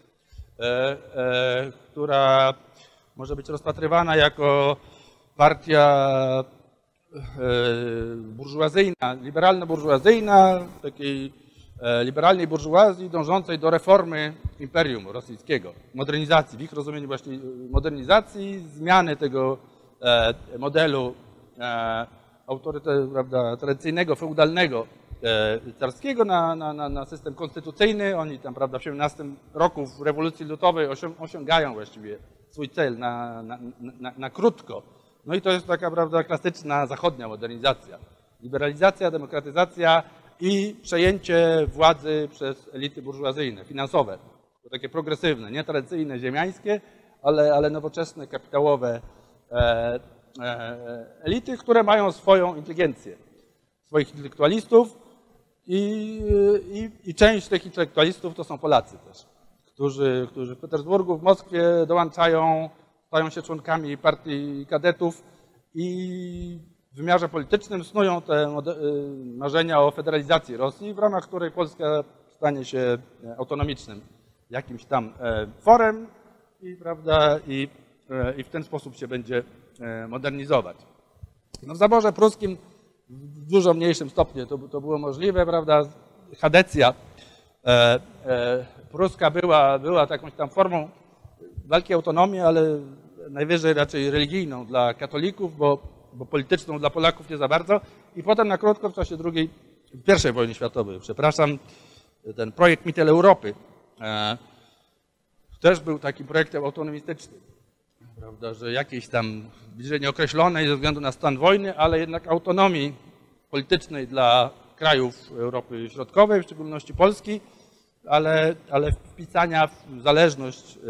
która może być rozpatrywana jako partia burżuazyjna, liberalno-burżuazyjna, takiej liberalnej burżuazji dążącej do reformy imperium rosyjskiego, modernizacji, w ich rozumieniu właśnie modernizacji, zmiany tego modelu prawda, tradycyjnego, feudalnego, carskiego na system konstytucyjny. Oni tam, prawda, w 17 roku w rewolucji ludowej osiągają właściwie swój cel na krótko. No i to jest taka, prawda, klasyczna zachodnia modernizacja. Liberalizacja, demokratyzacja i przejęcie władzy przez elity burżuazyjne, finansowe. To takie progresywne, nie tradycyjne, ziemiańskie, ale nowoczesne, kapitałowe elity, które mają swoją inteligencję, swoich intelektualistów i część tych intelektualistów to są Polacy też, którzy w Petersburgu, w Moskwie dołączają, stają się członkami partii kadetów i w wymiarze politycznym snują te marzenia o federalizacji Rosji, w ramach której Polska stanie się autonomicznym jakimś tam forem i, prawda, i w ten sposób się będzie modernizować. No w zaborze pruskim w dużo mniejszym stopniu to było możliwe, prawda? Chadecja pruska była jakąś tam formą walki o autonomię, ale najwyżej raczej religijną dla katolików, bo polityczną dla Polaków nie za bardzo. I potem na krótko w czasie I wojny światowej, ten projekt Mitteleuropy też był takim projektem autonomistycznym, prawda, że jakiejś tam bliżej nieokreślonej ze względu na stan wojny, ale jednak autonomii politycznej dla krajów Europy Środkowej, w szczególności Polski, ale wpisania w zależność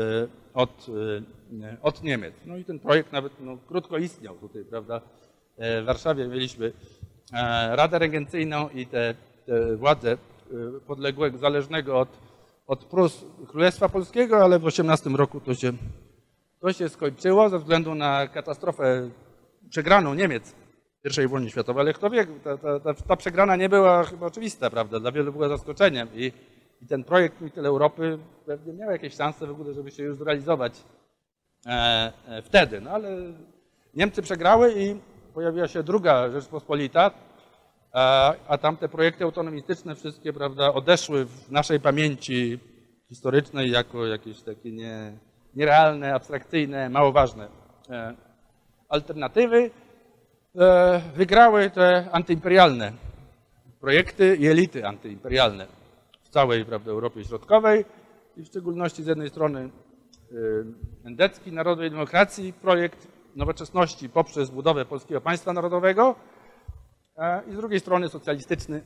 od Niemiec. No i ten projekt nawet krótko istniał tutaj, prawda. W Warszawie mieliśmy Radę Regencyjną i te władze podległego, zależnego od Prus Królestwa Polskiego, ale w 18 roku to się skończyło ze względu na katastrofę przegraną Niemiec w I wojnie światowej, ale kto wie, ta przegrana nie była chyba oczywista, prawda, dla wielu była zaskoczeniem i ten projekt Mitteleuropy pewnie miał jakieś szanse w ogóle, żeby się już zrealizować wtedy, no ale Niemcy przegrały i pojawiła się druga Rzeczpospolita, a tamte projekty autonomistyczne wszystkie, prawda, odeszły w naszej pamięci historycznej jako jakieś takie nierealne, abstrakcyjne, mało ważne alternatywy. Wygrały te antyimperialne projekty i elity antyimperialne w całej, prawda, Europie Środkowej i w szczególności z jednej strony endecki Narodowej Demokracji, projekt nowoczesności poprzez budowę Polskiego Państwa Narodowego i z drugiej strony socjalistyczny.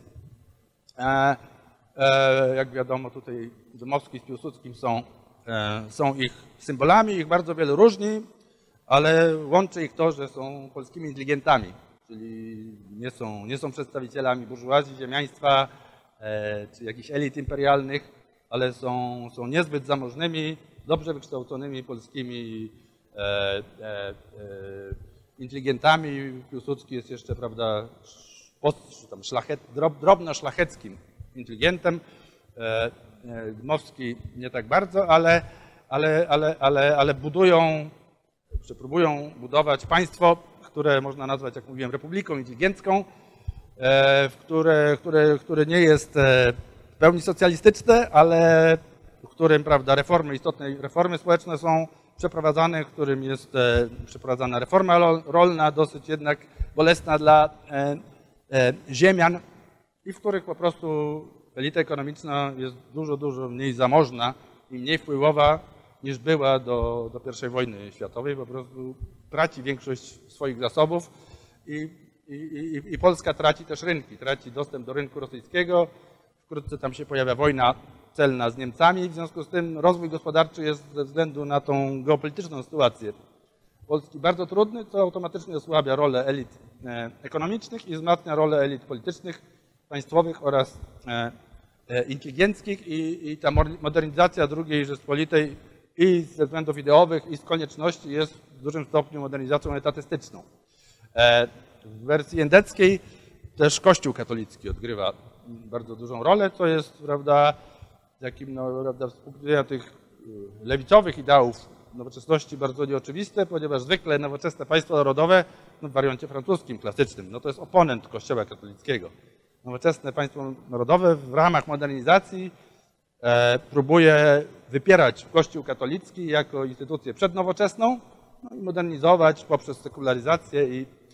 Jak wiadomo, tutaj Dmowski z Piłsudskim są ich symbolami, ich bardzo wiele różni, ale łączy ich to, że są polskimi inteligentami, czyli nie są przedstawicielami burżuazji, ziemiaństwa czy jakichś elit imperialnych, ale są niezbyt zamożnymi, dobrze wykształconymi polskimi inteligentami. Piłsudski jest jeszcze, prawda, drobno-szlacheckim inteligentem, Dmowski nie tak bardzo, ale próbują budować państwo, które można nazwać, jak mówiłem, republiką inteligencką, które nie jest pełni socjalistyczne, ale w którym, prawda, istotne reformy społeczne są przeprowadzane, w którym jest przeprowadzana reforma rolna, dosyć jednak bolesna dla ziemian i w których po prostu elita ekonomiczna jest dużo mniej zamożna i mniej wpływowa niż była do I wojny światowej. Po prostu traci większość swoich zasobów i Polska traci też rynki, traci dostęp do rynku rosyjskiego. Wkrótce tam się pojawia wojna celna z Niemcami, w związku z tym rozwój gospodarczy jest ze względu na tą geopolityczną sytuację Polski bardzo trudny, co automatycznie osłabia rolę elit ekonomicznych i wzmacnia rolę elit politycznych, państwowych oraz inteligenckich i ta modernizacja II Rzeczpospolitej i ze względów ideowych i z konieczności jest w dużym stopniu modernizacją etatystyczną. W wersji jędeckiej też Kościół katolicki odgrywa bardzo dużą rolę, co jest, prawda, takim, prawda, z punktu widzenia tych lewicowych ideałów nowoczesności bardzo nieoczywiste, ponieważ zwykle nowoczesne państwo narodowe w wariancie francuskim, klasycznym, to jest oponent Kościoła katolickiego. Nowoczesne państwo narodowe w ramach modernizacji próbuje wypierać Kościół katolicki jako instytucję przednowoczesną i modernizować poprzez sekularyzację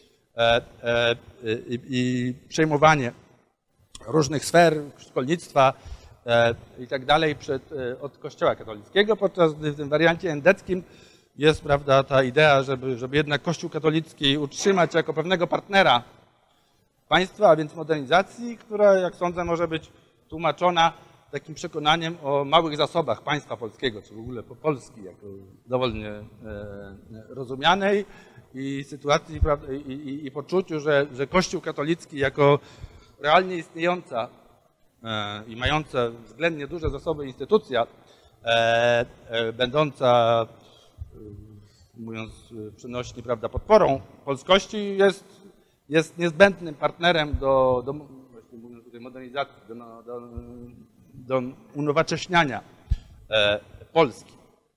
i przejmowanie różnych sfer szkolnictwa i tak dalej od Kościoła katolickiego, podczas gdy w tym wariancie endeckim jest, prawda, ta idea, żeby jednak Kościół katolicki utrzymać jako pewnego partnera państwa, a więc modernizacji, która, jak sądzę, może być tłumaczona takim przekonaniem o małych zasobach państwa polskiego, czy w ogóle Polski jako dowolnie rozumianej i sytuacji, prawda, i poczuciu, że Kościół katolicki jako realnie istniejąca i mająca względnie duże zasoby instytucja, będąca, mówiąc przenośnie, prawda, podporą polskości, jest niezbędnym partnerem właśnie mówiąc tutaj modernizacji, do unowocześniania Polski.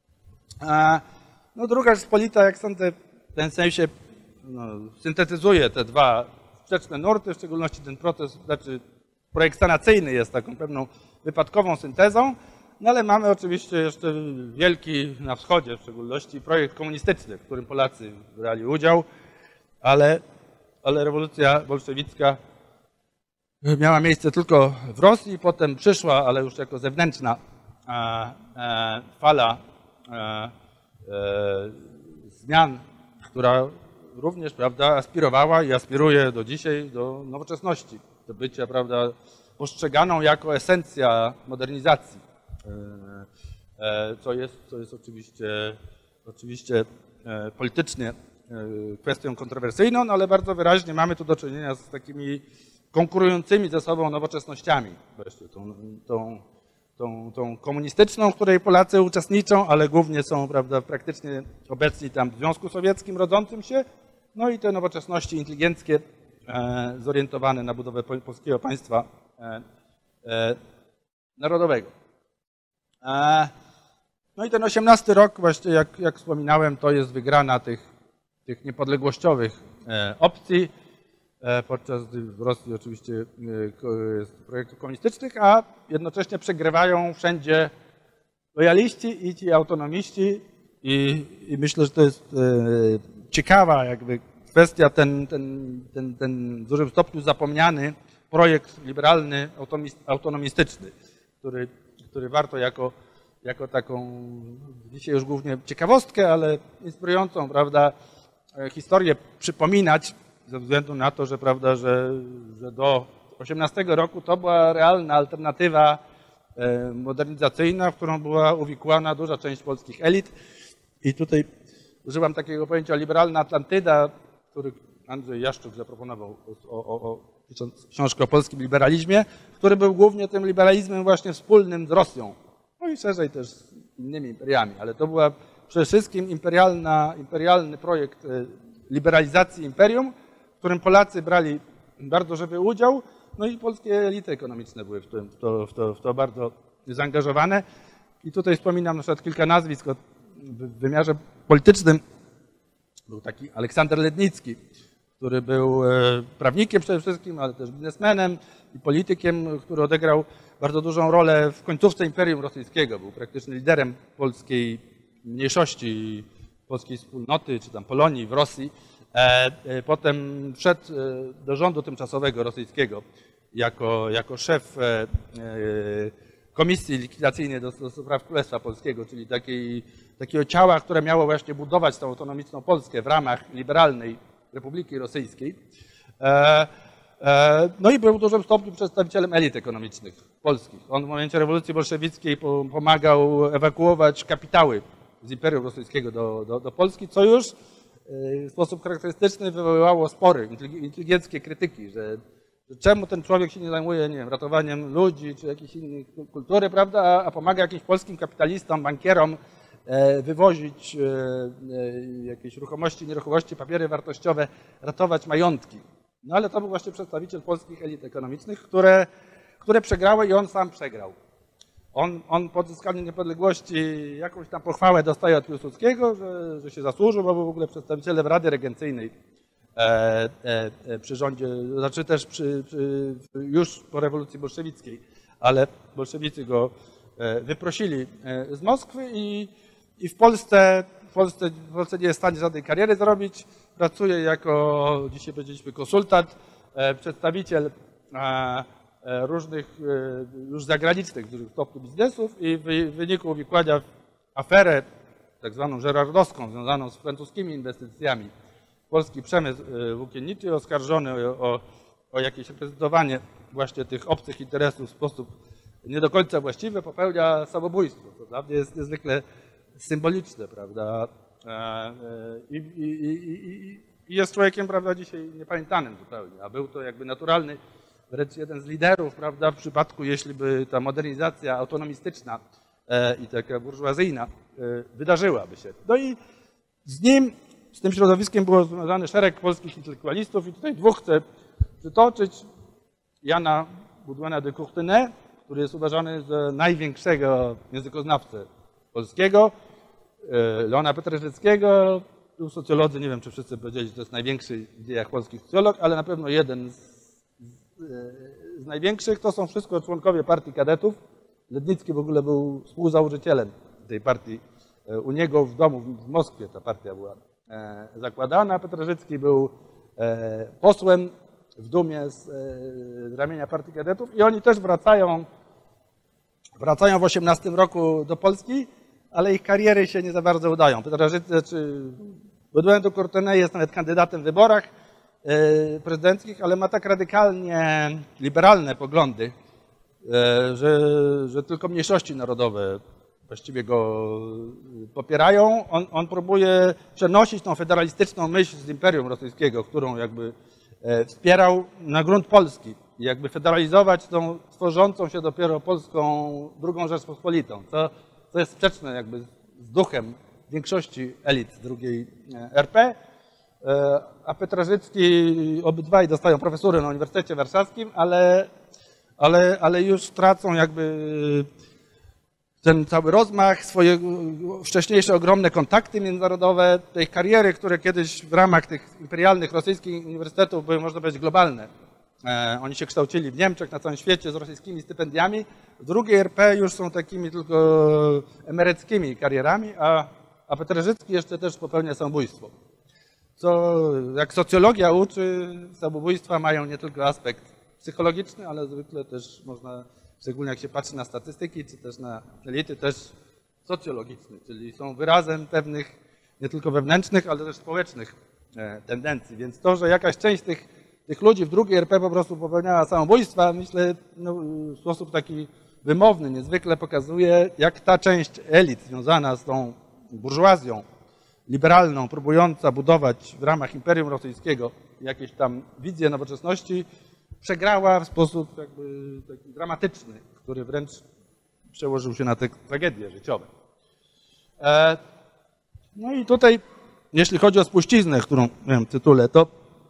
Druga Rzeczpospolita, jak sądzę, w tym sensie syntetyzuje te dwa sprzeczne nurty, w szczególności ten proces, projekt sanacyjny jest taką pewną wypadkową syntezą, ale mamy oczywiście jeszcze wielki na wschodzie w szczególności projekt komunistyczny, w którym Polacy brali udział, ale rewolucja bolszewicka miała miejsce tylko w Rosji, potem przyszła, ale już jako zewnętrzna fala zmian, która również, prawda, aspirowała i aspiruje do dzisiaj do nowoczesności, do bycia, prawda, postrzeganą jako esencja modernizacji, co jest oczywiście politycznie kwestią kontrowersyjną, ale bardzo wyraźnie mamy tu do czynienia z takimi konkurującymi ze sobą nowoczesnościami. Wreszcie tą komunistyczną, w której Polacy uczestniczą, ale głównie są, prawda, praktycznie obecni tam w Związku Sowieckim rodzącym się, i te nowoczesności inteligenckie zorientowane na budowę polskiego państwa narodowego. I ten 18 rok, właśnie jak wspominałem, to jest wygrana tych niepodległościowych opcji, podczas gdy w Rosji oczywiście jest projektów komunistycznych, a jednocześnie przegrywają wszędzie lojaliści i ci autonomiści i myślę, że to jest ciekawa jakby kwestia, ten w dużym stopniu zapomniany projekt liberalny, autonomistyczny, który warto jako taką dzisiaj już głównie ciekawostkę, ale inspirującą, prawda, historię przypominać, ze względu na to, że, prawda, że do 18 roku to była realna alternatywa modernizacyjna, w którą była uwikłana duża część polskich elit. I tutaj używam takiego pojęcia liberalna Atlantyda, który Andrzej Jaszczuk zaproponował, pisząc książkę o polskim liberalizmie, który był głównie tym liberalizmem właśnie wspólnym z Rosją, i szerzej też z innymi imperiami, ale to była przede wszystkim imperialny projekt liberalizacji imperium, w którym Polacy brali bardzo żywy udział, i polskie elity ekonomiczne były w to bardzo zaangażowane. I tutaj wspominam na przykład kilka nazwisk w wymiarze politycznym. Był taki Aleksander Lednicki, który był prawnikiem przede wszystkim, ale też biznesmenem i politykiem, który odegrał bardzo dużą rolę w końcówce Imperium Rosyjskiego. Był praktycznie liderem polskiej mniejszości, polskiej wspólnoty, czy tam Polonii w Rosji. Potem wszedł do rządu tymczasowego rosyjskiego jako szef Komisji Likwidacyjnej do spraw Królestwa Polskiego, czyli takiego ciała, które miało właśnie budować tą autonomiczną Polskę w ramach liberalnej Republiki Rosyjskiej. No i był w dużym stopniu przedstawicielem elit ekonomicznych polskich. On w momencie rewolucji bolszewickiej pomagał ewakuować kapitały z Imperium Rosyjskiego do Polski, co już w sposób charakterystyczny wywoływało spory, inteligenckie krytyki, że czemu ten człowiek się nie zajmuje, nie wiem, ratowaniem ludzi czy jakiejś innej kultury, prawda, a pomaga jakimś polskim kapitalistom, bankierom wywozić jakieś ruchomości, nieruchomości, papiery wartościowe, ratować majątki. No ale to był właśnie przedstawiciel polskich elit ekonomicznych, które przegrały i on sam przegrał. On po odzyskaniu niepodległości jakąś tam pochwałę dostaje od Piłsudskiego, że się zasłużył, bo był w ogóle przedstawicielem Rady Regencyjnej przy rządzie, znaczy też już po rewolucji bolszewickiej, ale bolszewicy go wyprosili z Moskwy i w Polsce nie jest w stanie żadnej kariery zrobić. Pracuje jako, dzisiaj powiedzieliśmy, konsultant, przedstawiciel różnych już zagranicznych dużych stopni biznesów i w wyniku uwikłania w aferę tak zwaną żerardowską, związaną z francuskimi inwestycjami w polski przemysł włókienniczy, oskarżony o jakieś reprezentowanie właśnie tych obcych interesów w sposób nie do końca właściwy, popełnia samobójstwo. To dla mnie jest niezwykle symboliczne, prawda? I jest człowiekiem, prawda, dzisiaj niepamiętanym zupełnie, a był to jakby naturalny, wręcz jeden z liderów, prawda, w przypadku, jeśli by ta modernizacja autonomistyczna i taka burżuazyjna wydarzyłaby się. No i z tym środowiskiem było związany szereg polskich intelektualistów i tutaj dwóch chcę przytoczyć. Jana Baudouina de Courtenay, który jest uważany za największego językoznawcę polskiego, Leona Petrzyckiego, socjolodzy, nie wiem, czy wszyscy powiedzieli, że to jest największy w dziejach polskich socjolog, ale na pewno jeden z największych. To są wszystko członkowie partii kadetów. Lednicki w ogóle był współzałożycielem tej partii. U niego w domu w Moskwie ta partia była zakładana. Petrzycki był posłem w Dumie z ramienia partii kadetów i oni też wracają w 18 roku do Polski, ale ich kariery się nie za bardzo udają. Baudouin de Courtenay jest nawet kandydatem w wyborach prezydenckich, ale ma tak radykalnie liberalne poglądy, że tylko mniejszości narodowe właściwie go popierają. On próbuje przenosić tą federalistyczną myśl z Imperium Rosyjskiego, którą jakby wspierał, na grunt Polski i jakby federalizować tą tworzącą się dopiero polską II Rzeczpospolitą, co jest sprzeczne jakby z duchem większości elit II RP, a Petrzycki, obydwaj dostają profesury na Uniwersytecie Warszawskim, ale już tracą jakby ten cały rozmach, swoje wcześniejsze ogromne kontakty międzynarodowe, tej kariery, które kiedyś w ramach tych imperialnych rosyjskich uniwersytetów były, można powiedzieć, globalne. Oni się kształcili w Niemczech, na całym świecie z rosyjskimi stypendiami. W drugiej RP już są takimi tylko emeryckimi karierami, a Petrzycki jeszcze też popełnia samobójstwo. Co, jak socjologia uczy, samobójstwa mają nie tylko aspekt psychologiczny, ale zwykle też można, szczególnie jak się patrzy na statystyki, czy też na elity, też socjologiczny, czyli są wyrazem pewnych nie tylko wewnętrznych, ale też społecznych tendencji. Więc to, że jakaś część tych ludzi w drugiej RP po prostu popełniała samobójstwa, myślę, no, w sposób taki wymowny niezwykle pokazuje, jak ta część elit związana z tą burżuazją liberalną, próbująca budować w ramach Imperium Rosyjskiego jakieś tam wizje nowoczesności, przegrała w sposób jakby taki dramatyczny, który wręcz przełożył się na te tragedie życiowe. No i tutaj, jeśli chodzi o spuściznę, którą miałem w tytule, to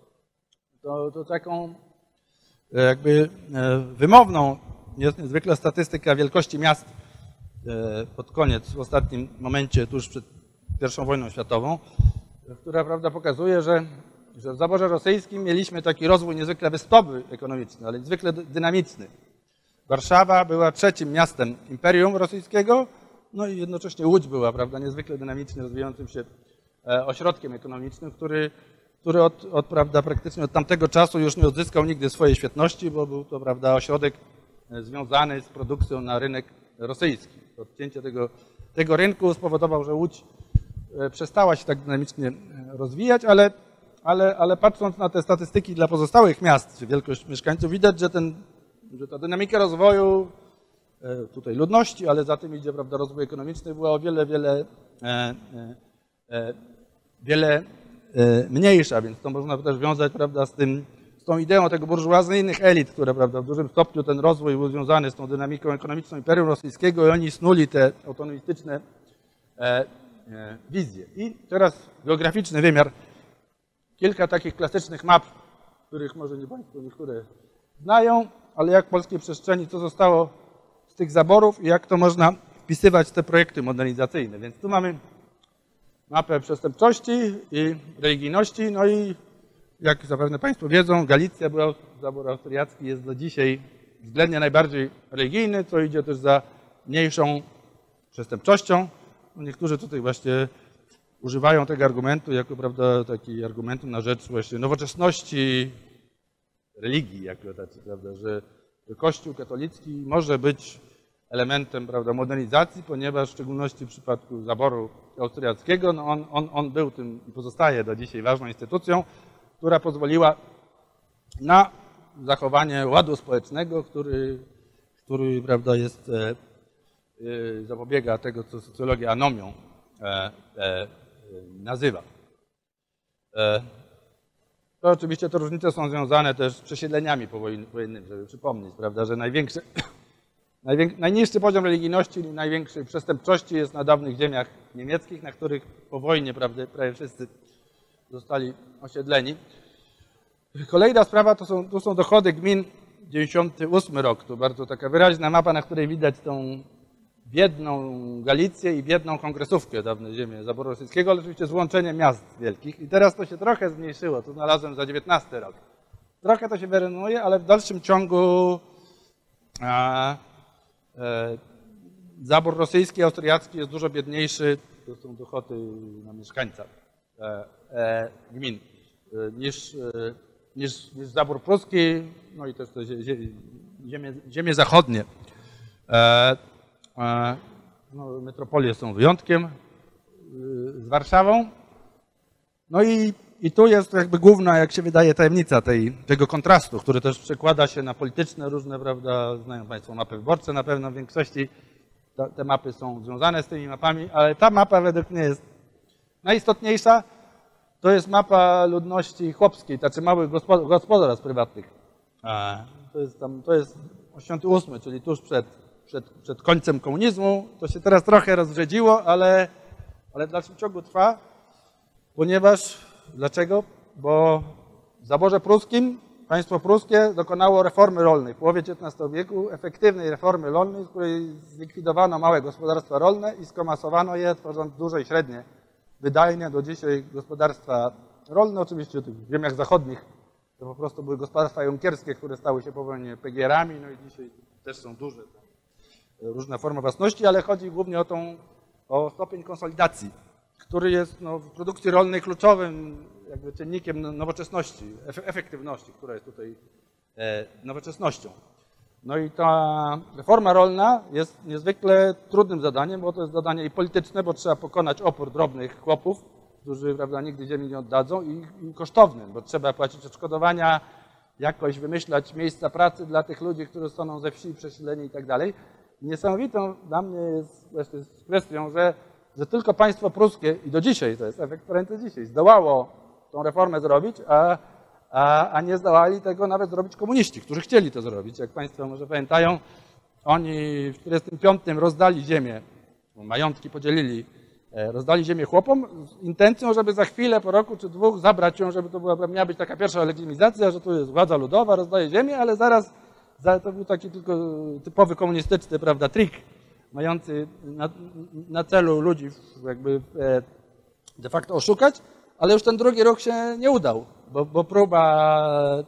taką jakby wymowną jest niezwykle statystyka wielkości miast pod koniec, w ostatnim momencie, tuż przed I wojną światową, która, prawda, pokazuje, że że w zaborze rosyjskim mieliśmy taki rozwój niezwykle wyspiowy ekonomiczny, ale niezwykle dynamiczny. Warszawa była trzecim miastem Imperium Rosyjskiego, no i jednocześnie Łódź była, prawda, niezwykle dynamicznie rozwijającym się ośrodkiem ekonomicznym, który prawda, praktycznie od tamtego czasu już nie odzyskał nigdy swojej świetności, bo był to, prawda, ośrodek związany z produkcją na rynek rosyjski. Odcięcie tego rynku spowodowało, że Łódź przestała się tak dynamicznie rozwijać, ale patrząc na te statystyki dla pozostałych miast, czy wielkość mieszkańców, widać, że ta dynamika rozwoju tutaj ludności, ale za tym idzie, prawda, rozwój ekonomiczny, była o wiele mniejsza, więc to można też wiązać, prawda, z tą ideą tego burżuazyjnych elit, które, prawda, w dużym stopniu ten rozwój był związany z tą dynamiką ekonomiczną Imperium Rosyjskiego i oni snuli te autonomistyczne wizje. I teraz geograficzny wymiar. Kilka takich klasycznych map, których może nie Państwo niektóre znają, ale jak w polskiej przestrzeni, co zostało z tych zaborów i jak to można wpisywać w te projekty modernizacyjne. Więc tu mamy mapę przestępczości i religijności, no i jak zapewne Państwo wiedzą, Galicja, zabór austriacki jest do dzisiaj względnie najbardziej religijny, co idzie też za mniejszą przestępczością. Niektórzy tutaj właśnie używają tego argumentu jako, prawda, taki argumentu na rzecz właśnie nowoczesności religii, jako tacy, prawda, że Kościół katolicki może być elementem, prawda, modernizacji, ponieważ w szczególności w przypadku zaboru austriackiego, no on był tym i pozostaje do dzisiaj ważną instytucją, która pozwoliła na zachowanie ładu społecznego, który prawda, zapobiega tego, co socjologia anomią nazywa. To oczywiście te różnice są związane też z przesiedleniami powojennymi, żeby przypomnieć, prawda, że najniższy poziom religijności i największej przestępczości jest na dawnych ziemiach niemieckich, na których po wojnie, prawda, prawie wszyscy zostali osiedleni. Kolejna sprawa to są dochody gmin, 98 rok. To bardzo taka wyraźna mapa, na której widać tą biedną Galicję i biedną Kongresówkę, dawne ziemię zaboru rosyjskiego, ale oczywiście z łączeniem miast wielkich. I teraz to się trochę zmniejszyło, to znalazłem za 19 rok. Trochę to się wyrenuje, ale w dalszym ciągu zabór rosyjski, austriacki jest dużo biedniejszy, to są dochody na mieszkańca gmin, niż zabór pruski, no i też te ziemie zachodnie. No, metropolie są wyjątkiem z Warszawą. No i tu jest jakby główna, jak się wydaje, tajemnica tego kontrastu, który też przekłada się na polityczne różne, prawda, znają Państwo mapy wyborcze na pewno w większości. Te mapy są związane z tymi mapami, ale ta mapa według mnie jest najistotniejsza. To jest mapa ludności chłopskiej, znaczy małych gospodarstw prywatnych. To jest 88, czyli tuż przed końcem komunizmu. To się teraz trochę rozrzedziło, ale w dalszym ciągu trwa, ponieważ, dlaczego? Bo w zaborze pruskim państwo pruskie dokonało reformy rolnej w połowie XIX wieku, efektywnej reformy rolnej, z której zlikwidowano małe gospodarstwa rolne i skomasowano je, tworząc duże i średnie, wydajne do dzisiaj gospodarstwa rolne. Oczywiście w ziemiach zachodnich to po prostu były gospodarstwa junkierskie, które stały się po wojnie PGR-ami, no i dzisiaj też są duże różne formy własności, ale chodzi głównie o stopień konsolidacji, który jest w produkcji rolnej kluczowym jakby czynnikiem nowoczesności, efektywności, która jest tutaj nowoczesnością. No i ta reforma rolna jest niezwykle trudnym zadaniem, bo to jest zadanie i polityczne, bo trzeba pokonać opór drobnych chłopów, którzy, prawda, nigdy ziemi nie oddadzą, i kosztownym, bo trzeba płacić odszkodowania, jakoś wymyślać miejsca pracy dla tych ludzi, którzy zostaną ze wsi przesiedleni i tak dalej. Niesamowitą dla mnie jest właśnie kwestią, że tylko państwo pruskie, i do dzisiaj, to jest efekt parenty dzisiaj, zdołało tą reformę zrobić, a nie zdołali tego nawet zrobić komuniści, którzy chcieli to zrobić. Jak Państwo może pamiętają, oni w 1945 rozdali ziemię, majątki podzielili, rozdali ziemię chłopom z intencją, żeby za chwilę, po roku czy dwóch zabrać ją, żeby to miała być taka pierwsza legitymizacja, że tu jest władza ludowa, rozdaje ziemię, ale zaraz to był taki tylko typowy komunistyczny, prawda, trik, mający na celu ludzi jakby de facto oszukać, ale już ten drugi ruch się nie udał. bo próba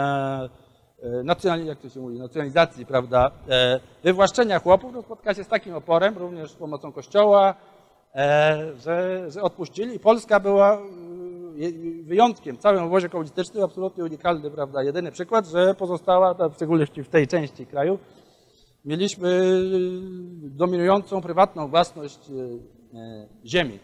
jak to się mówi, nacjonalizacji, prawda, wywłaszczenia chłopów, no spotka się z takim oporem, również z pomocą Kościoła, że odpuścili. I Polska była wyjątkiem w całym obozie komunistycznym, absolutnie unikalny, prawda, jedyny przykład, że pozostała, w szczególności w tej części kraju, mieliśmy dominującą prywatną własność ziemi.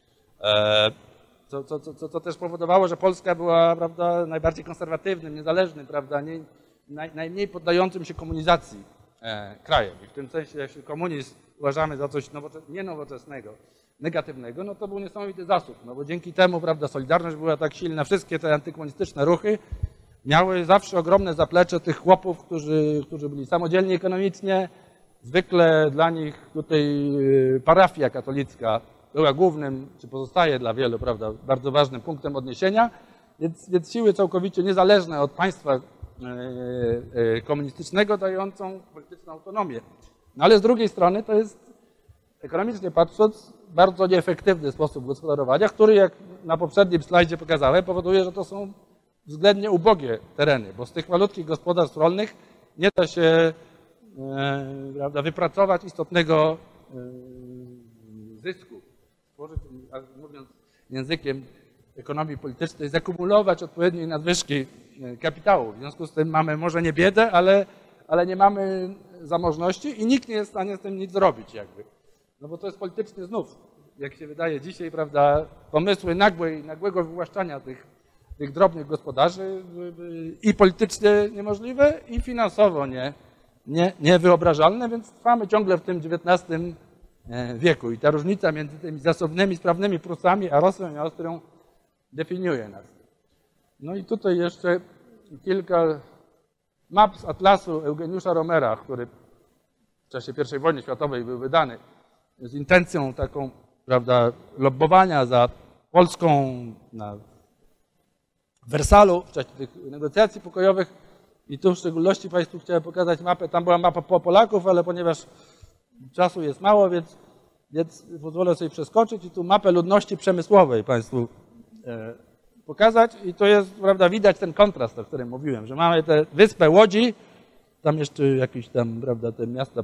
Co też powodowało, że Polska była, prawda, najbardziej konserwatywnym, niezależnym, prawda, najmniej poddającym się komunizacji krajem. I w tym sensie, jeśli komunizm uważamy za coś nienowoczesnego, negatywnego, no to był niesamowity zasób, no bo dzięki temu, prawda, Solidarność była tak silna, wszystkie te antykomunistyczne ruchy miały zawsze ogromne zaplecze tych chłopów, którzy byli samodzielni ekonomicznie. Zwykle dla nich tutaj parafia katolicka była głównym, czy pozostaje dla wielu, prawda, bardzo ważnym punktem odniesienia, więc siły całkowicie niezależne od państwa komunistycznego, dającą polityczną autonomię. No ale z drugiej strony to jest, ekonomicznie patrząc, bardzo nieefektywny sposób gospodarowania, który, jak na poprzednim slajdzie pokazałem, powoduje, że to są względnie ubogie tereny, bo z tych malutkich gospodarstw rolnych nie da się, prawda, wypracować istotnego zysku. Mówiąc językiem ekonomii politycznej, zakumulować odpowiedniej nadwyżki kapitału. W związku z tym mamy może nie biedę, ale nie mamy zamożności i nikt nie jest w stanie z tym nic zrobić jakby. No bo to jest politycznie znów, jak się wydaje dzisiaj, prawda, pomysły nagłego wywłaszczania tych drobnych gospodarzy i politycznie niemożliwe, i finansowo niewyobrażalne, więc trwamy ciągle w tym XIX wieku. I ta różnica między tymi zasobnymi, sprawnymi Prusami a Rosją i Austrią definiuje nas. No i tutaj jeszcze kilka map z atlasu Eugeniusza Romera, który w czasie I wojny światowej był wydany z intencją taką, prawda, lobbowania za Polską na Wersalu w czasie tych negocjacji pokojowych. I tu w szczególności Państwu chciałem pokazać mapę. Tam była mapa po Polaków, ale ponieważ czasu jest mało, więc pozwolę sobie przeskoczyć i tu mapę ludności przemysłowej Państwu pokazać. I to jest, prawda, widać ten kontrast, o którym mówiłem, że mamy tę wyspę Łodzi, tam jeszcze jakieś tam, prawda, te miasta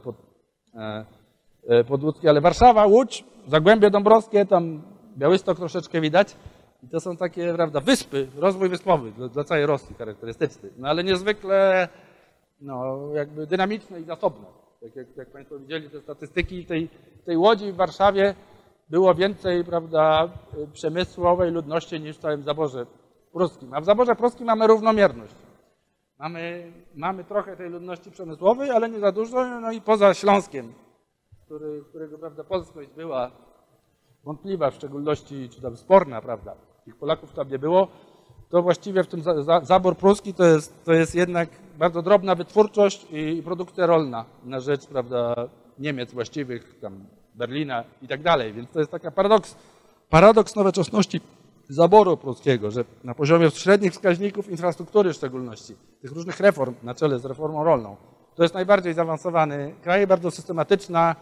podłódzkie, ale Warszawa, Łódź, Zagłębie Dąbrowskie, tam Białystok troszeczkę widać. I to są takie, prawda, wyspy, rozwój wyspowy dla całej Rosji charakterystyczny, no ale niezwykle, no, jakby dynamiczne i zasobne. Tak jak Państwo widzieli te statystyki, w tej Łodzi w Warszawie było więcej, prawda, przemysłowej ludności niż w całym zaborze pruskim. A w zaborze pruskim mamy równomierność. Mamy trochę tej ludności przemysłowej, ale nie za dużo, no i poza Śląskiem, którego, prawda, polskość była wątpliwa, w szczególności, czy tam sporna, prawda, tych Polaków tam nie było, to właściwie w tym zabór pruski to jest jednak bardzo drobna wytwórczość i produkcja rolna na rzecz, prawda, Niemiec właściwych, tam Berlina i tak dalej. Więc to jest taka paradoks nowoczesności zaboru pruskiego, że na poziomie średnich wskaźników infrastruktury w szczególności, tych różnych reform na czele z reformą rolną, to jest najbardziej zaawansowany kraj, bardzo systematyczna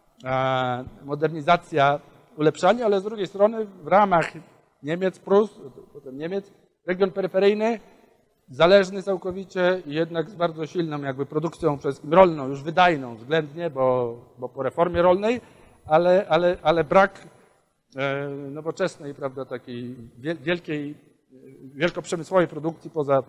modernizacja, ulepszanie, ale z drugiej strony w ramach Niemiec, Prus, potem Niemiec, region peryferyjny, zależny całkowicie i jednak z bardzo silną jakby produkcją przede wszystkim rolną, już wydajną względnie, bo po reformie rolnej, ale brak nowoczesnej, prawda, takiej wielkoprzemysłowej produkcji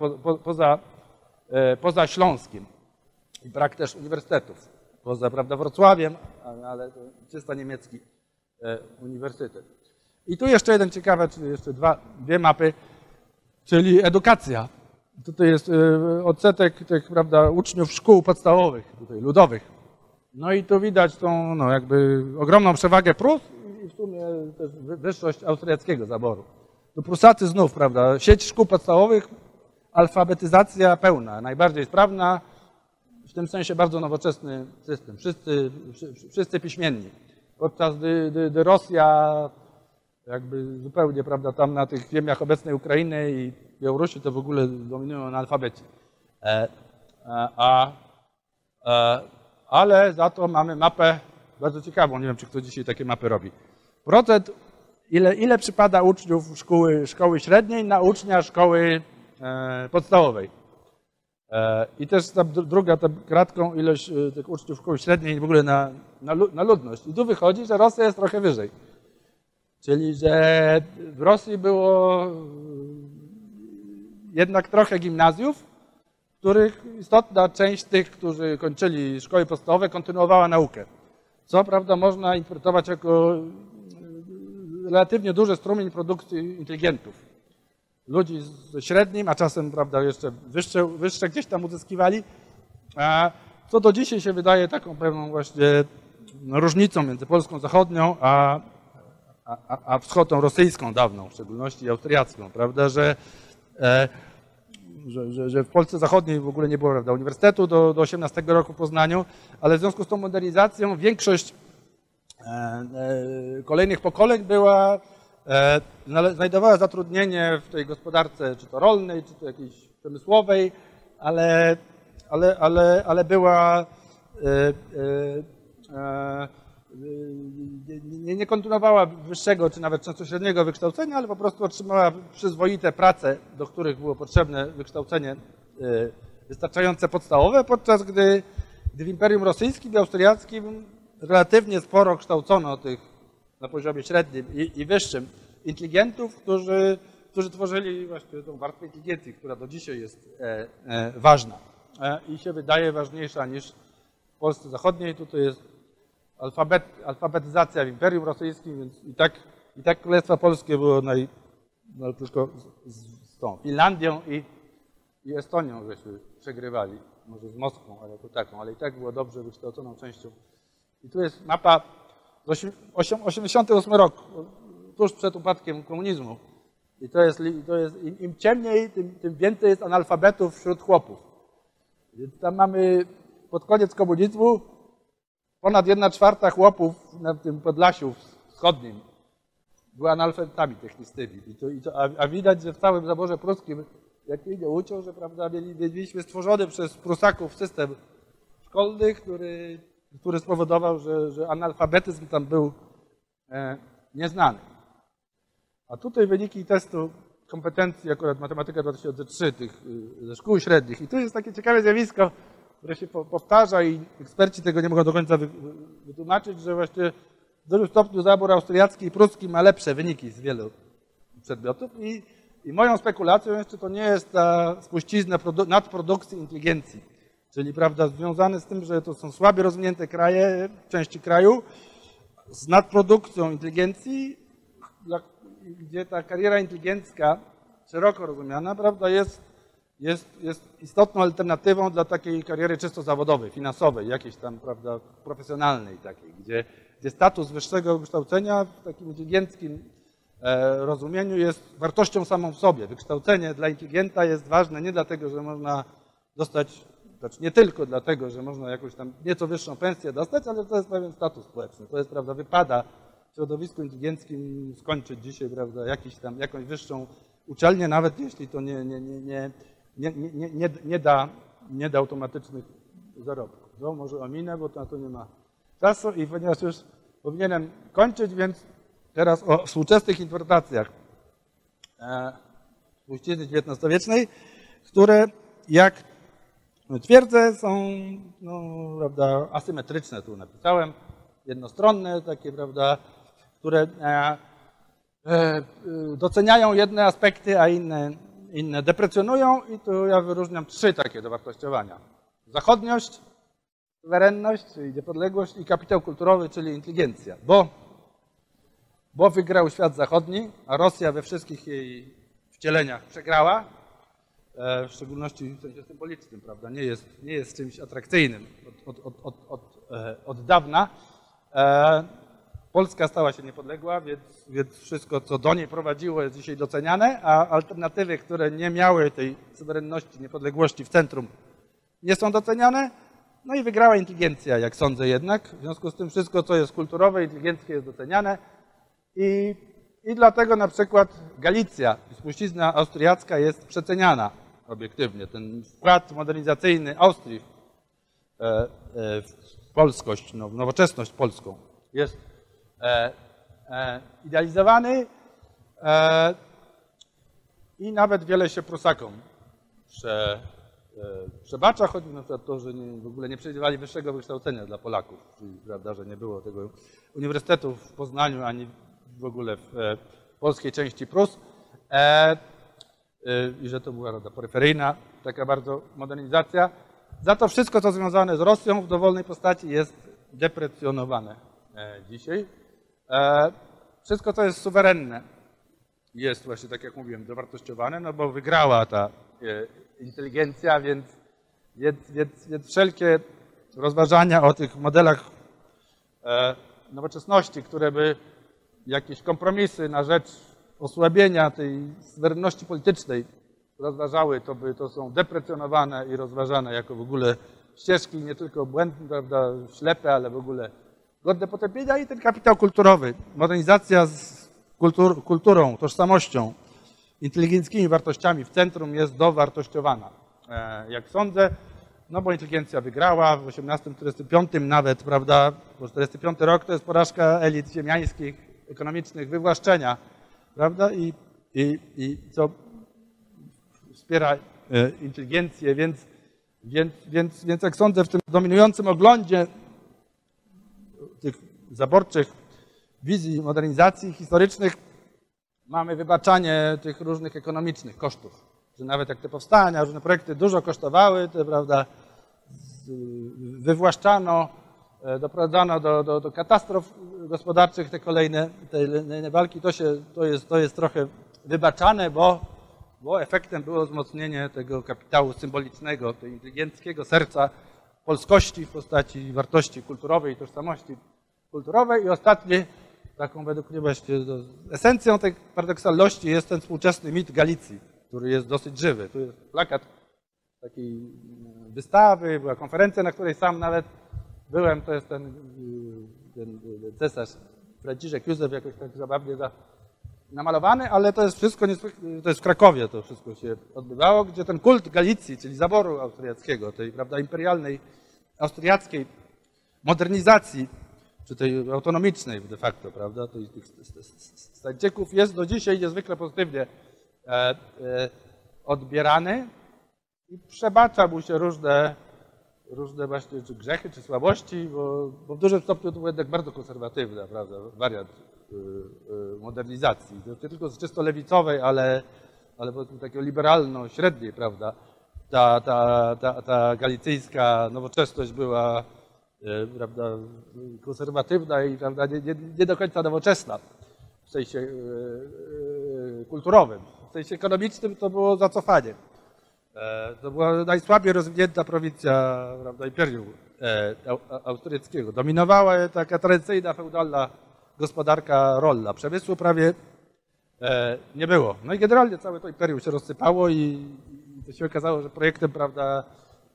poza Śląskiem. I brak też uniwersytetów, poza, prawda, Wrocławiem, ale to czysto niemiecki uniwersytet. I tu jeszcze jeden ciekawy, czyli jeszcze dwie mapy, czyli edukacja. Tutaj jest odsetek tych, prawda, uczniów szkół podstawowych, tutaj ludowych. No i tu widać tą, no, jakby ogromną przewagę Prus i w sumie też wyższość austriackiego zaboru. To Prusacy znów, prawda, sieć szkół podstawowych, alfabetyzacja pełna, najbardziej sprawna, w tym sensie bardzo nowoczesny system, wszyscy piśmienni. Podczas gdy Rosja jakby zupełnie, prawda, tam na tych ziemiach obecnej Ukrainy i Białorusi to w ogóle dominują analfabeci. Ale za to mamy mapę bardzo ciekawą, nie wiem, czy ktoś dzisiaj takie mapy robi. Procent ile przypada uczniów szkoły średniej na ucznia szkoły podstawowej. I też ta druga, ta kratką ilość tych uczniów szkoły średniej w ogóle na ludność. I tu wychodzi, że Rosja jest trochę wyżej. Czyli, że w Rosji było jednak trochę gimnazjów, w których istotna część tych, którzy kończyli szkoły podstawowe, kontynuowała naukę. Co prawda można interpretować jako relatywnie duży strumień produkcji inteligentów. Ludzi ze średnim, a czasem prawda, jeszcze wyższe gdzieś tam uzyskiwali, co do dzisiaj się wydaje taką pewną właśnie różnicą między Polską zachodnią a wschodnią rosyjską dawną, w szczególności austriacką, prawda, że w Polsce zachodniej w ogóle nie było, prawda, uniwersytetu do 18 roku w Poznaniu, ale w związku z tą modernizacją większość kolejnych pokoleń znajdowała zatrudnienie w tej gospodarce, czy to rolnej, czy to jakiejś przemysłowej, ale była nie kontynuowała wyższego, czy nawet często średniego wykształcenia, ale po prostu otrzymała przyzwoite prace, do których było potrzebne wykształcenie wystarczające podstawowe, podczas gdy w Imperium Rosyjskim i Austriackim relatywnie sporo kształcono tych na poziomie średnim i wyższym inteligentów, którzy tworzyli właśnie tą warstwę inteligencji, która do dzisiaj jest ważna i się wydaje ważniejsza niż w Polsce Zachodniej. Tutaj jest alfabetyzacja w Imperium Rosyjskim, więc i tak Królestwo Polskie było tylko z tą Finlandią i Estonią żeśmy przegrywali, może z Moskwą, ale to taką, ale i tak było dobrze wykształconą częścią. I tu jest mapa z 88 rok, tuż przed upadkiem komunizmu. I to jest im ciemniej, tym więcej jest analfabetów wśród chłopów. Więc tam mamy pod koniec komunizmu ponad 1/4 chłopów na tym Podlasiu wschodnim była analfabetami technistymi. A widać, że w całym zaborze pruskim, jak mnie nie uciął, że prawda, mieliśmy stworzony przez Prusaków system szkolny, który spowodował, że analfabetyzm tam był nieznany. A tutaj wyniki testu kompetencji, akurat matematyka 2003 ze szkół średnich. I tu jest takie ciekawe zjawisko, które się powtarza i eksperci tego nie mogą do końca wytłumaczyć, że właśnie w dużym stopniu zabór austriacki i pruski ma lepsze wyniki z wielu przedmiotów. I moją spekulacją jest, czy to nie jest ta spuścizna nadprodukcji inteligencji, czyli prawda, związane z tym, że to są słabie rozwinięte kraje, części kraju, z nadprodukcją inteligencji, gdzie ta kariera inteligencka, szeroko rozumiana, prawda, jest istotną alternatywą dla takiej kariery czysto zawodowej, finansowej, jakiejś tam, prawda, profesjonalnej takiej, gdzie status wyższego wykształcenia w takim inteligenckim rozumieniu jest wartością samą w sobie. Wykształcenie dla inteligenta jest ważne nie dlatego, że można dostać, znaczy nie tylko dlatego, że można jakąś tam nieco wyższą pensję dostać, ale to jest pewien status społeczny. To jest, prawda, wypada w środowisku inteligenckim skończyć dzisiaj, prawda, jakąś wyższą uczelnię, nawet jeśli to nie da automatycznych zarobków. No, może ominę, bo na to nie ma czasu i ponieważ już powinienem kończyć, więc teraz o współczesnych interpretacjach spuścizny XIX-wiecznej, które, jak twierdzę, są prawda, asymetryczne, tu napisałem, jednostronne, takie, prawda, które doceniają jedne aspekty, a inne deprecjonują i tu ja wyróżniam 3 takie dowartościowania. Zachodniość, suwerenność, czyli niepodległość i kapitał kulturowy, czyli inteligencja. Bo wygrał świat zachodni, a Rosja we wszystkich jej wcieleniach przegrała, w szczególności w sensie symbolicznym, prawda, nie jest czymś atrakcyjnym od dawna. Polska stała się niepodległa, więc wszystko, co do niej prowadziło, jest dzisiaj doceniane, a alternatywy, które nie miały tej suwerenności, niepodległości w centrum, nie są doceniane. No i wygrała inteligencja, jak sądzę jednak. W związku z tym wszystko, co jest kulturowe, inteligenckie jest doceniane. I dlatego na przykład Galicja, spuścizna austriacka jest przeceniana obiektywnie. Ten wkład modernizacyjny Austrii w polskość, w nowoczesność polską jest idealizowany i nawet wiele się Prusakom przebacza, choćby na przykład to, że w ogóle nie przewidywali wyższego wykształcenia dla Polaków, czyli prawda, że nie było tego uniwersytetu w Poznaniu, ani w ogóle w polskiej części Prus i że to była rada peryferyjna, taka bardzo modernizacja. Za to wszystko, co związane z Rosją w dowolnej postaci jest deprecjonowane dzisiaj. Wszystko, co jest suwerenne, jest właśnie, tak jak mówiłem, dowartościowane, no bo wygrała ta inteligencja, więc wszelkie rozważania o tych modelach nowoczesności, które by jakieś kompromisy na rzecz osłabienia tej suwerenności politycznej rozważały, to są deprecjonowane i rozważane jako w ogóle ścieżki nie tylko błędne, prawda, ślepe, ale w ogóle godne potępienia. I ten kapitał kulturowy, modernizacja z kulturą, tożsamością, inteligenckimi wartościami w centrum jest dowartościowana. Jak sądzę, no bo inteligencja wygrała w 1845 nawet, prawda, bo 45 rok to jest porażka elit ziemiańskich, ekonomicznych, wywłaszczenia, prawda, i co wspiera inteligencję, więc jak sądzę, w tym dominującym oglądzie tych zaborczych wizji modernizacji historycznych mamy wybaczanie tych różnych ekonomicznych kosztów, że nawet jak te powstania, różne projekty dużo kosztowały, to prawda, wywłaszczano, doprowadzano do katastrof gospodarczych te kolejne walki, to jest trochę wybaczane, bo efektem było wzmocnienie tego kapitału symbolicznego, tego inteligenckiego serca polskości w postaci wartości kulturowej i tożsamości kulturowej. I ostatnie, taką według mnie właśnie esencją tej paradoksalności jest ten współczesny mit Galicji, który jest dosyć żywy. Tu jest plakat takiej wystawy, była konferencja, na której sam nawet byłem, to jest ten cesarz Franciszek Józef jakoś tak zabawnie namalowany, ale to jest wszystko, to jest w Krakowie to wszystko się odbywało, gdzie ten kult Galicji, czyli zaboru austriackiego, tej prawda, imperialnej austriackiej modernizacji, czy tej autonomicznej de facto, prawda, tych Stańczyków jest do dzisiaj niezwykle pozytywnie odbierany i przebacza mu się różne właśnie czy grzechy, czy słabości, bo w dużym stopniu to był jednak bardzo konserwatywny, prawda, wariant modernizacji. Nie tylko z czysto lewicowej, ale powiedzmy takiego liberalno-średniej, prawda. Ta galicyjska nowoczesność była, prawda, konserwatywna i, prawda, nie do końca nowoczesna w sensie kulturowym. W sensie ekonomicznym to było zacofanie. To była najsłabiej rozwinięta prowincja, prawda, imperium austriackiego. Dominowała taka tradycyjna, feudalna gospodarka rolla. Przemysłu prawie nie było. No i generalnie całe to imperium się rozsypało i to się okazało, że projektem, prawda,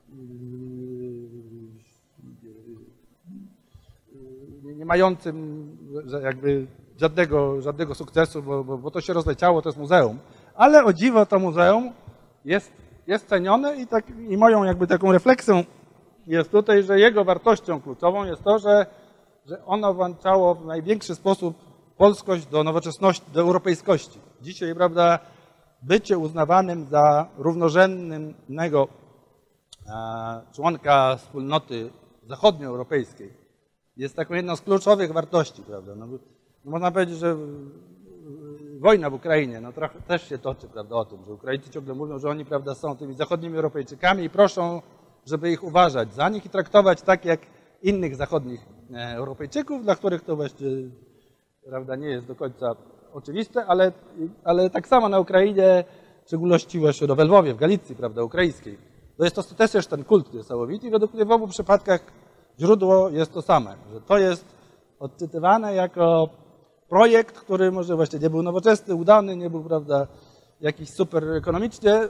nie mającym jakby żadnego sukcesu, bo to się rozleciało, to jest muzeum. Ale o dziwo to muzeum jest cenione i moją jakby taką refleksją jest tutaj, że jego wartością kluczową jest to, że ono włączało w największy sposób polskość do nowoczesności, do europejskości. Dzisiaj, prawda, bycie uznawanym za równorzędnego członka wspólnoty zachodnioeuropejskiej jest taką jedną z kluczowych wartości, prawda. No, można powiedzieć, że wojna w Ukrainie, no trochę też się toczy, prawda, o tym, że Ukraińcy ciągle mówią, że oni, prawda, są tymi zachodnimi Europejczykami i proszą, żeby ich uważać za nich i traktować tak jak innych zachodnich Europejczyków, dla których to właśnie, prawda, nie jest do końca oczywiste, ale tak samo na Ukrainie, w szczególności właśnie we Lwowie, w Galicji, prawda, ukraińskiej, to jest to też ten kult niesamowity i według mnie w obu przypadkach źródło jest to same, że to jest odczytywane jako projekt, który może właśnie nie był nowoczesny, udany, nie był, prawda, jakiś super ekonomicznie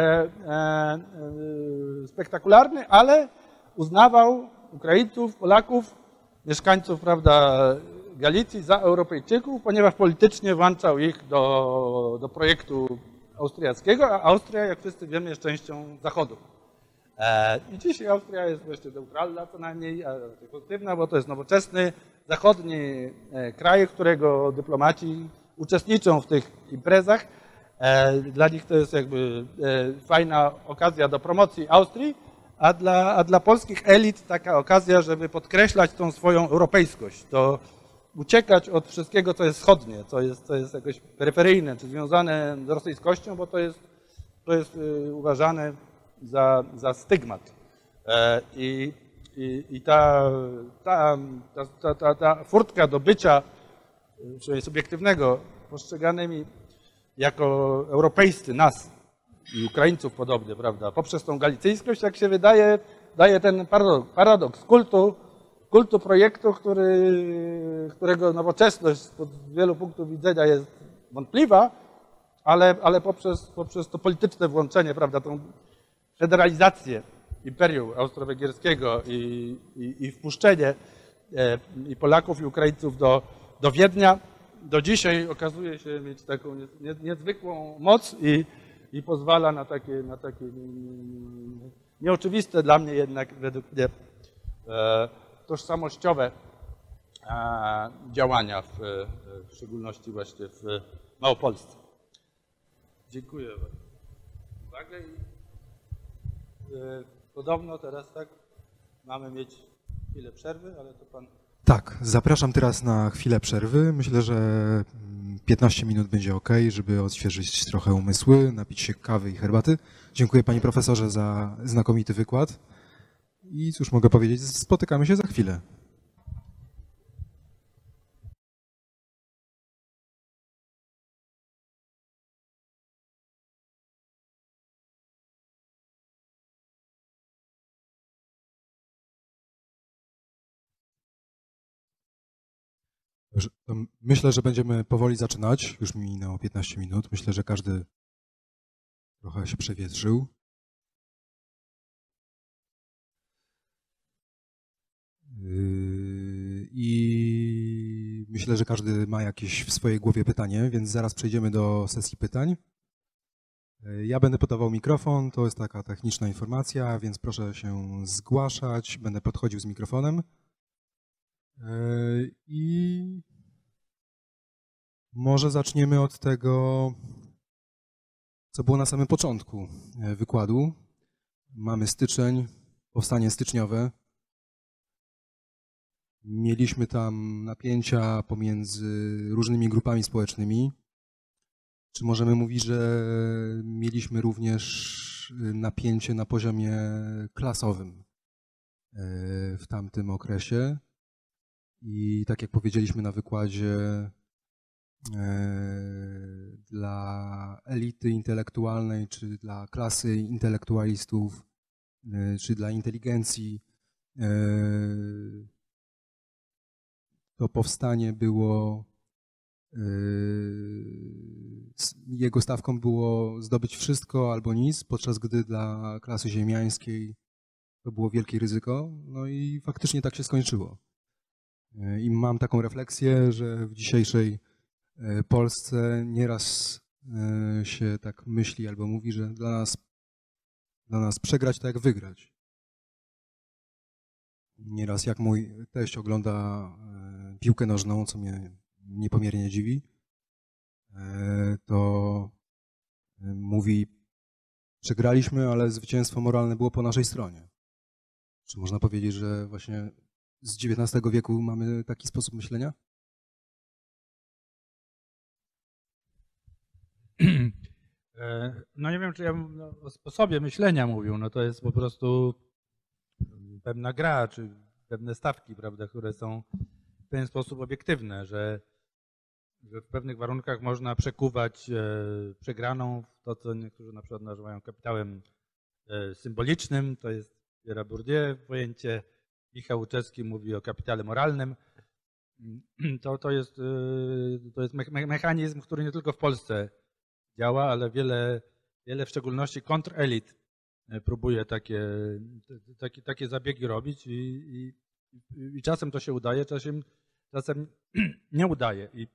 spektakularny, ale uznawał Ukraińców, Polaków, mieszkańców, prawda, Galicji za Europejczyków, ponieważ politycznie włączał ich do projektu austriackiego, a Austria, jak wszyscy wiemy, jest częścią Zachodu. I dzisiaj Austria jest właśnie neutralna co najmniej, pozytywna, bo to jest nowoczesny, zachodni kraj, którego dyplomaci uczestniczą w tych imprezach. Dla nich to jest jakby fajna okazja do promocji Austrii, a dla polskich elit taka okazja, żeby podkreślać tą swoją europejskość, to uciekać od wszystkiego, co jest wschodnie, co jest jakoś peryferyjne, czy związane z rosyjskością, bo to jest uważane za stygmat. I ta furtka do bycia, przynajmniej subiektywnego, postrzeganymi jako europejscy nas i Ukraińców podobnie, prawda, poprzez tą galicyjskość, jak się wydaje, daje ten paradoks kultu projektu, którego nowoczesność z wielu punktów widzenia jest wątpliwa, ale poprzez to polityczne włączenie, prawda, tą federalizację Imperium Austro-Węgierskiego i wpuszczenie i Polaków, i Ukraińców do Wiednia, do dzisiaj okazuje się mieć taką niezwykłą moc i pozwala na takie nieoczywiste dla mnie jednak, według mnie, tożsamościowe działania, w szczególności właśnie w Małopolsce. Dziękuję za uwagę. Podobno teraz tak mamy mieć chwilę przerwy, ale to pan... Tak, zapraszam teraz na chwilę przerwy. Myślę, że 15 minut będzie ok, żeby odświeżyć trochę umysły, napić się kawy i herbaty. Dziękuję panie profesorze za znakomity wykład. I cóż mogę powiedzieć, spotykamy się za chwilę. Myślę, że będziemy powoli zaczynać. Już minęło 15 minut. Myślę, że każdy trochę się przewietrzył. I myślę, że każdy ma jakieś w swojej głowie pytanie, więc zaraz przejdziemy do sesji pytań. Ja będę podawał mikrofon, to jest taka techniczna informacja, więc proszę się zgłaszać. Będę podchodził z mikrofonem. I może zaczniemy od tego, co było na samym początku wykładu. Mamy styczeń, powstanie styczniowe. Mieliśmy tam napięcia pomiędzy różnymi grupami społecznymi. Czy możemy mówić, że mieliśmy również napięcie na poziomie klasowym w tamtym okresie? I tak jak powiedzieliśmy na wykładzie, dla elity intelektualnej, czy dla klasy intelektualistów, czy dla inteligencji, to powstanie było, jego stawką było zdobyć wszystko albo nic, podczas gdy dla klasy ziemiańskiej to było wielkie ryzyko. No i faktycznie tak się skończyło. I mam taką refleksję, że w dzisiejszej Polsce nieraz się tak myśli albo mówi, że dla nas przegrać to jak wygrać. Nieraz jak mój teść ogląda piłkę nożną, co mnie niepomiernie dziwi, to mówi, przegraliśmy, ale zwycięstwo moralne było po naszej stronie. Czy można powiedzieć, że właśnie z XIX wieku mamy taki sposób myślenia? No nie wiem, czy ja bym o sposobie myślenia mówił. No to jest po prostu pewna gra, czy pewne stawki, prawda, które są w pewien sposób obiektywne, że w pewnych warunkach można przekuwać przegraną w to, co niektórzy na przykład nazywają kapitałem symbolicznym. To jest Pierre Bourdieu pojęcie. Michał Łuczewski mówi o kapitale moralnym. To jest mechanizm, który nie tylko w Polsce działa, ale wiele w szczególności kontrelit próbuje takie zabiegi robić i czasem to się udaje, czasem nie udaje. I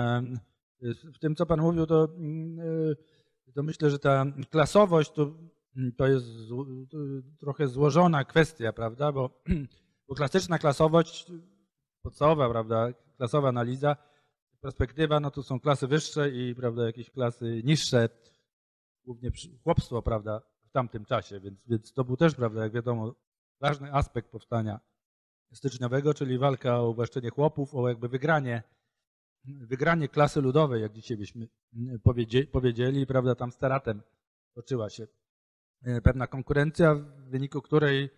w tym, co pan mówił, to myślę, że ta klasowość to to jest trochę złożona kwestia, prawda, bo klasyczna klasowość podstawowa, prawda, klasowa analiza, perspektywa, no to są klasy wyższe i, prawda, jakieś klasy niższe, głównie chłopstwo, prawda, w tamtym czasie, więc to był też, prawda, jak wiadomo, ważny aspekt powstania styczniowego, czyli walka o uwłaszczenie chłopów, o jakby wygranie klasy ludowej, jak dzisiaj byśmy powiedzieli, prawda, tam staratem toczyła się pewna konkurencja, w wyniku której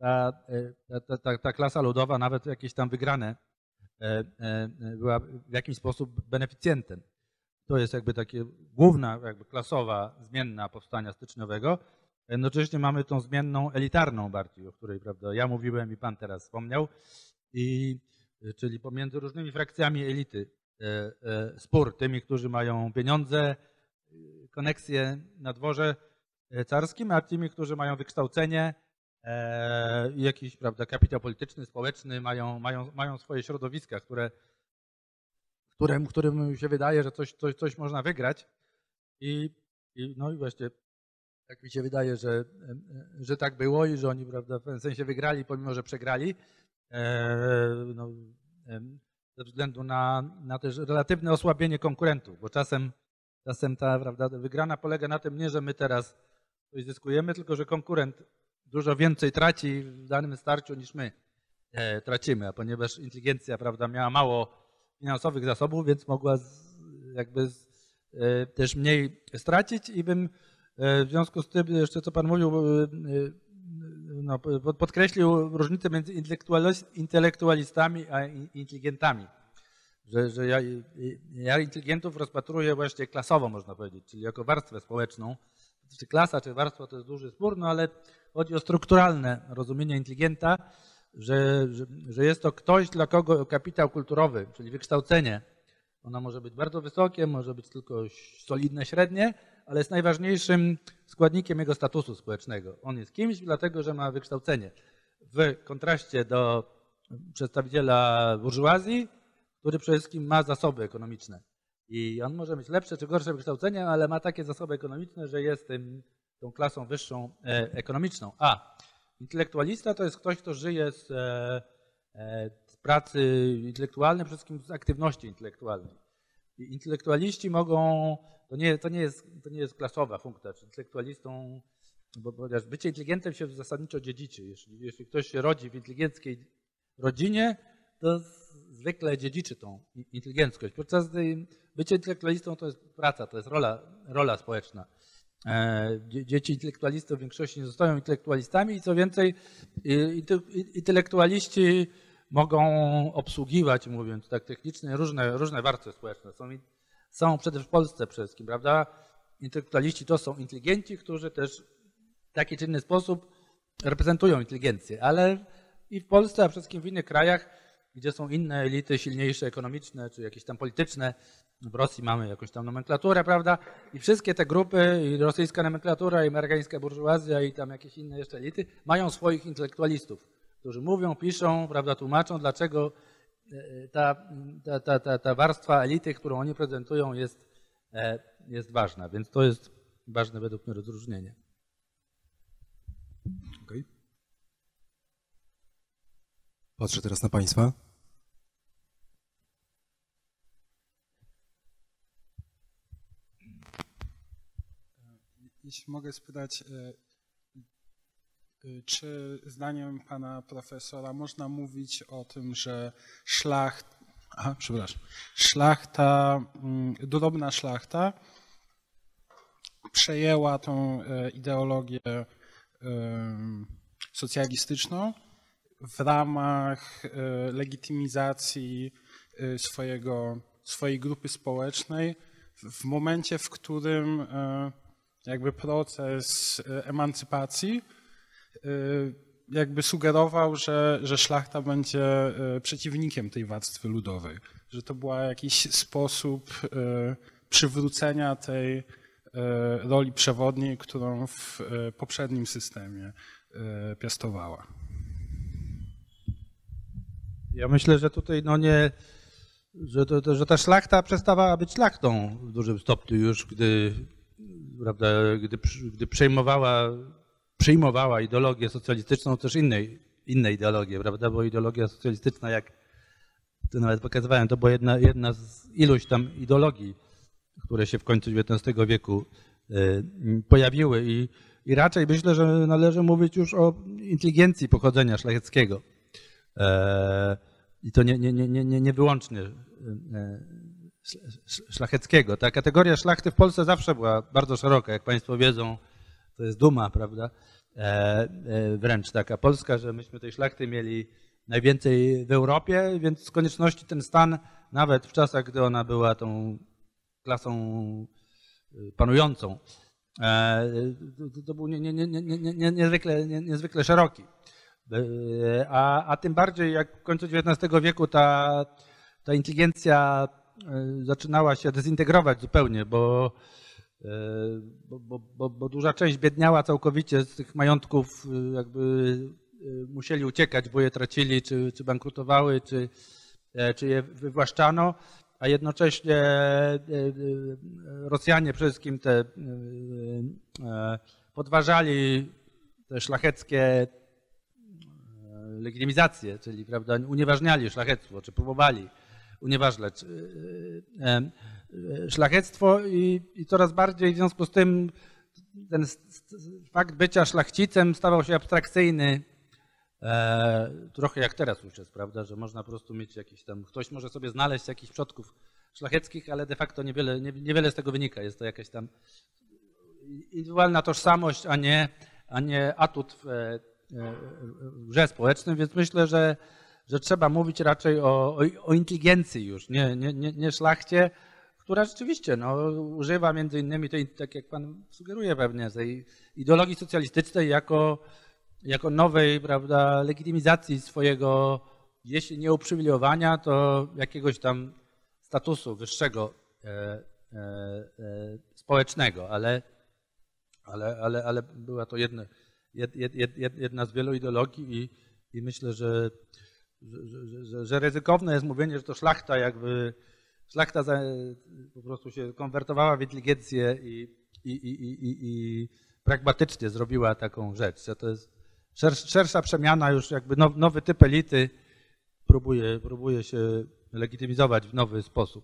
ta klasa ludowa, nawet jakieś tam wygrane, była w jakiś sposób beneficjentem. To jest jakby takie główna, jakby klasowa zmienna powstania styczniowego. Jednocześnie mamy tą zmienną elitarną bardziej, o której, prawda, ja mówiłem i pan teraz wspomniał, czyli pomiędzy różnymi frakcjami elity spór, tymi, którzy mają pieniądze, koneksje na dworze carskim, a tymi, którzy mają wykształcenie, jakiś, prawda, kapitał polityczny, społeczny, mają swoje środowiska, którym się wydaje, że coś można wygrać. No i właśnie tak mi się wydaje, że tak było i że oni, prawda, w pewnym sensie wygrali, pomimo że przegrali. No, ze względu na też relatywne osłabienie konkurentów, bo czasem ta, prawda, wygrana polega na tym nie, że my teraz coś zyskujemy, tylko że konkurent dużo więcej traci w danym starciu niż my tracimy, a ponieważ inteligencja, prawda, miała mało finansowych zasobów, więc mogła też mniej stracić i bym w związku z tym, jeszcze co pan mówił, no, podkreślił różnicę między intelektualistami a inteligentami. Że ja inteligentów rozpatruję właśnie klasowo, można powiedzieć, czyli jako warstwę społeczną. Czy klasa, czy warstwa to jest duży spór, no ale chodzi o strukturalne rozumienie inteligenta, że jest to ktoś, dla kogo kapitał kulturowy, czyli wykształcenie, ono może być bardzo wysokie, może być tylko solidne, średnie, ale jest najważniejszym składnikiem jego statusu społecznego. On jest kimś, dlatego że ma wykształcenie. W kontraście do przedstawiciela burżuazji, który przede wszystkim ma zasoby ekonomiczne. I on może mieć lepsze czy gorsze wykształcenie, ale ma takie zasoby ekonomiczne, że jest tą klasą wyższą ekonomiczną. A intelektualista to jest ktoś, kto żyje z pracy intelektualnej, przede wszystkim z aktywności intelektualnej. I intelektualiści mogą, to nie jest klasowa funkcja, czy intelektualistą, bo bycie inteligentem się zasadniczo dziedziczy. Jeśli ktoś się rodzi w inteligenckiej rodzinie, to zwykle dziedziczy tą inteligenckość. Podczas gdy bycie intelektualistą to jest praca, to jest rola społeczna. Dzieci intelektualistów w większości nie zostają intelektualistami i co więcej, intelektualiści mogą obsługiwać, mówiąc tak technicznie, różne warstwy społeczne. Są w Polsce przede wszystkim, prawda? Intelektualiści to są inteligenci, którzy też w taki czy inny sposób reprezentują inteligencję, ale i w Polsce, a przede wszystkim w innych krajach, gdzie są inne elity silniejsze, ekonomiczne, czy jakieś tam polityczne. W Rosji mamy jakąś tam nomenklaturę, prawda? I wszystkie te grupy, i rosyjska nomenklatura, i amerykańska burżuazja, i tam jakieś inne jeszcze elity, mają swoich intelektualistów, którzy mówią, piszą, prawda, tłumaczą, dlaczego ta warstwa elity, którą oni prezentują, jest ważna. Więc to jest ważne według mnie rozróżnienie. Okay. Patrzę teraz na Państwa. Jeśli mogę spytać, czy zdaniem pana profesora można mówić o tym, że drobna szlachta przejęła tą ideologię socjalistyczną w ramach legitymizacji swojej grupy społecznej w momencie, w którym jakby proces emancypacji jakby sugerował, że szlachta będzie przeciwnikiem tej warstwy ludowej, że to był jakiś sposób przywrócenia tej roli przewodniej, którą w poprzednim systemie piastowała. Ja myślę, że tutaj że ta szlachta przestawała być szlachtą w dużym stopniu już, gdy prawda, gdy przyjmowała ideologię socjalistyczną, też inne ideologie, prawda, bo ideologia socjalistyczna, jak to nawet pokazywałem, to była jedna z iluś tam ideologii, które się w końcu XIX wieku pojawiły i raczej myślę, że należy mówić już o inteligencji pochodzenia szlacheckiego. I to nie wyłącznie szlacheckiego. Ta kategoria szlachty w Polsce zawsze była bardzo szeroka, jak Państwo wiedzą, to jest duma, prawda? Wręcz taka polska, że myśmy tej szlachty mieli najwięcej w Europie, więc z konieczności ten stan, nawet w czasach, gdy ona była tą klasą panującą, to był niezwykle szeroki. A tym bardziej jak w końcu XIX wieku ta inteligencja zaczynała się dezintegrować zupełnie, bo duża część biedniała całkowicie z tych majątków, jakby musieli uciekać, bo je tracili, czy bankrutowały, czy je wywłaszczano, a jednocześnie Rosjanie przede wszystkim podważali te szlacheckie legitymizację, czyli prawda, unieważniali szlachectwo, czy próbowali unieważniać szlachectwo i coraz bardziej w związku z tym ten fakt bycia szlachcicem stawał się abstrakcyjny, trochę jak teraz już jest, prawda, że można po prostu mieć jakiś tam, ktoś może sobie znaleźć jakichś przodków szlacheckich, ale de facto niewiele z tego wynika. Jest to jakaś tam indywidualna tożsamość, a nie atut w grze społecznym, więc myślę, że trzeba mówić raczej o inteligencji już, nie szlachcie, która rzeczywiście używa między innymi tej, tak jak pan sugeruje pewnie, tej ideologii socjalistycznej jako nowej, prawda, legitymizacji swojego, jeśli nie uprzywilejowania, to jakiegoś tam statusu wyższego społecznego, ale była to jedna z wielu ideologii i myślę, że ryzykowne jest mówienie, że to szlachta po prostu się konwertowała w inteligencję i pragmatycznie zrobiła taką rzecz. To jest szersza przemiana, już jakby nowy typ elity próbuje się legitymizować w nowy sposób.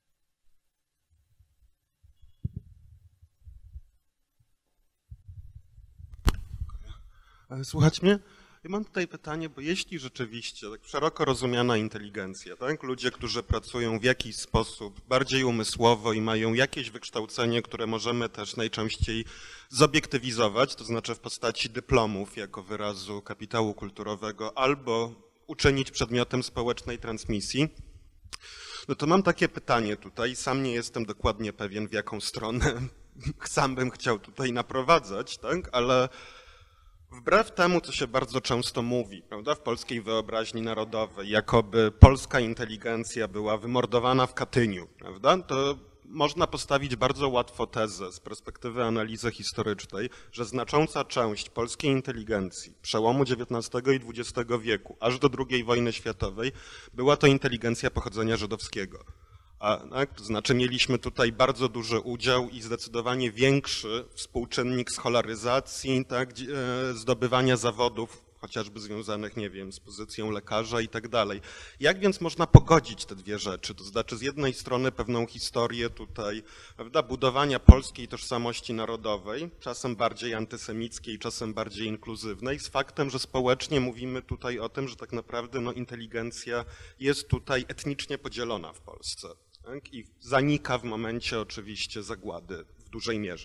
Słuchać mnie? Ja mam tutaj pytanie, bo jeśli rzeczywiście tak szeroko rozumiana inteligencja, tak, ludzie, którzy pracują w jakiś sposób bardziej umysłowo i mają jakieś wykształcenie, które możemy też najczęściej zobiektywizować, to znaczy w postaci dyplomów jako wyrazu kapitału kulturowego, albo uczynić przedmiotem społecznej transmisji, no to mam takie pytanie tutaj, sam nie jestem dokładnie pewien, w jaką stronę sam bym chciał tutaj naprowadzać, tak, ale wbrew temu, co się bardzo często mówi, prawda, w polskiej wyobraźni narodowej, jakoby polska inteligencja była wymordowana w Katyniu, prawda, to można postawić bardzo łatwo tezę z perspektywy analizy historycznej, że znacząca część polskiej inteligencji przełomu XIX i XX wieku, aż do II wojny światowej, była to inteligencja pochodzenia żydowskiego. Tak? To znaczy mieliśmy tutaj bardzo duży udział i zdecydowanie większy współczynnik scholaryzacji, tak? Zdobywania zawodów, chociażby związanych, nie wiem, z pozycją lekarza i tak dalej. Jak więc można pogodzić te dwie rzeczy? To znaczy z jednej strony pewną historię tutaj, prawda, budowania polskiej tożsamości narodowej, czasem bardziej antysemickiej, czasem bardziej inkluzywnej, z faktem, że społecznie mówimy tutaj o tym, że tak naprawdę inteligencja jest tutaj etnicznie podzielona w Polsce. Tak? I zanika w momencie oczywiście zagłady w dużej mierze.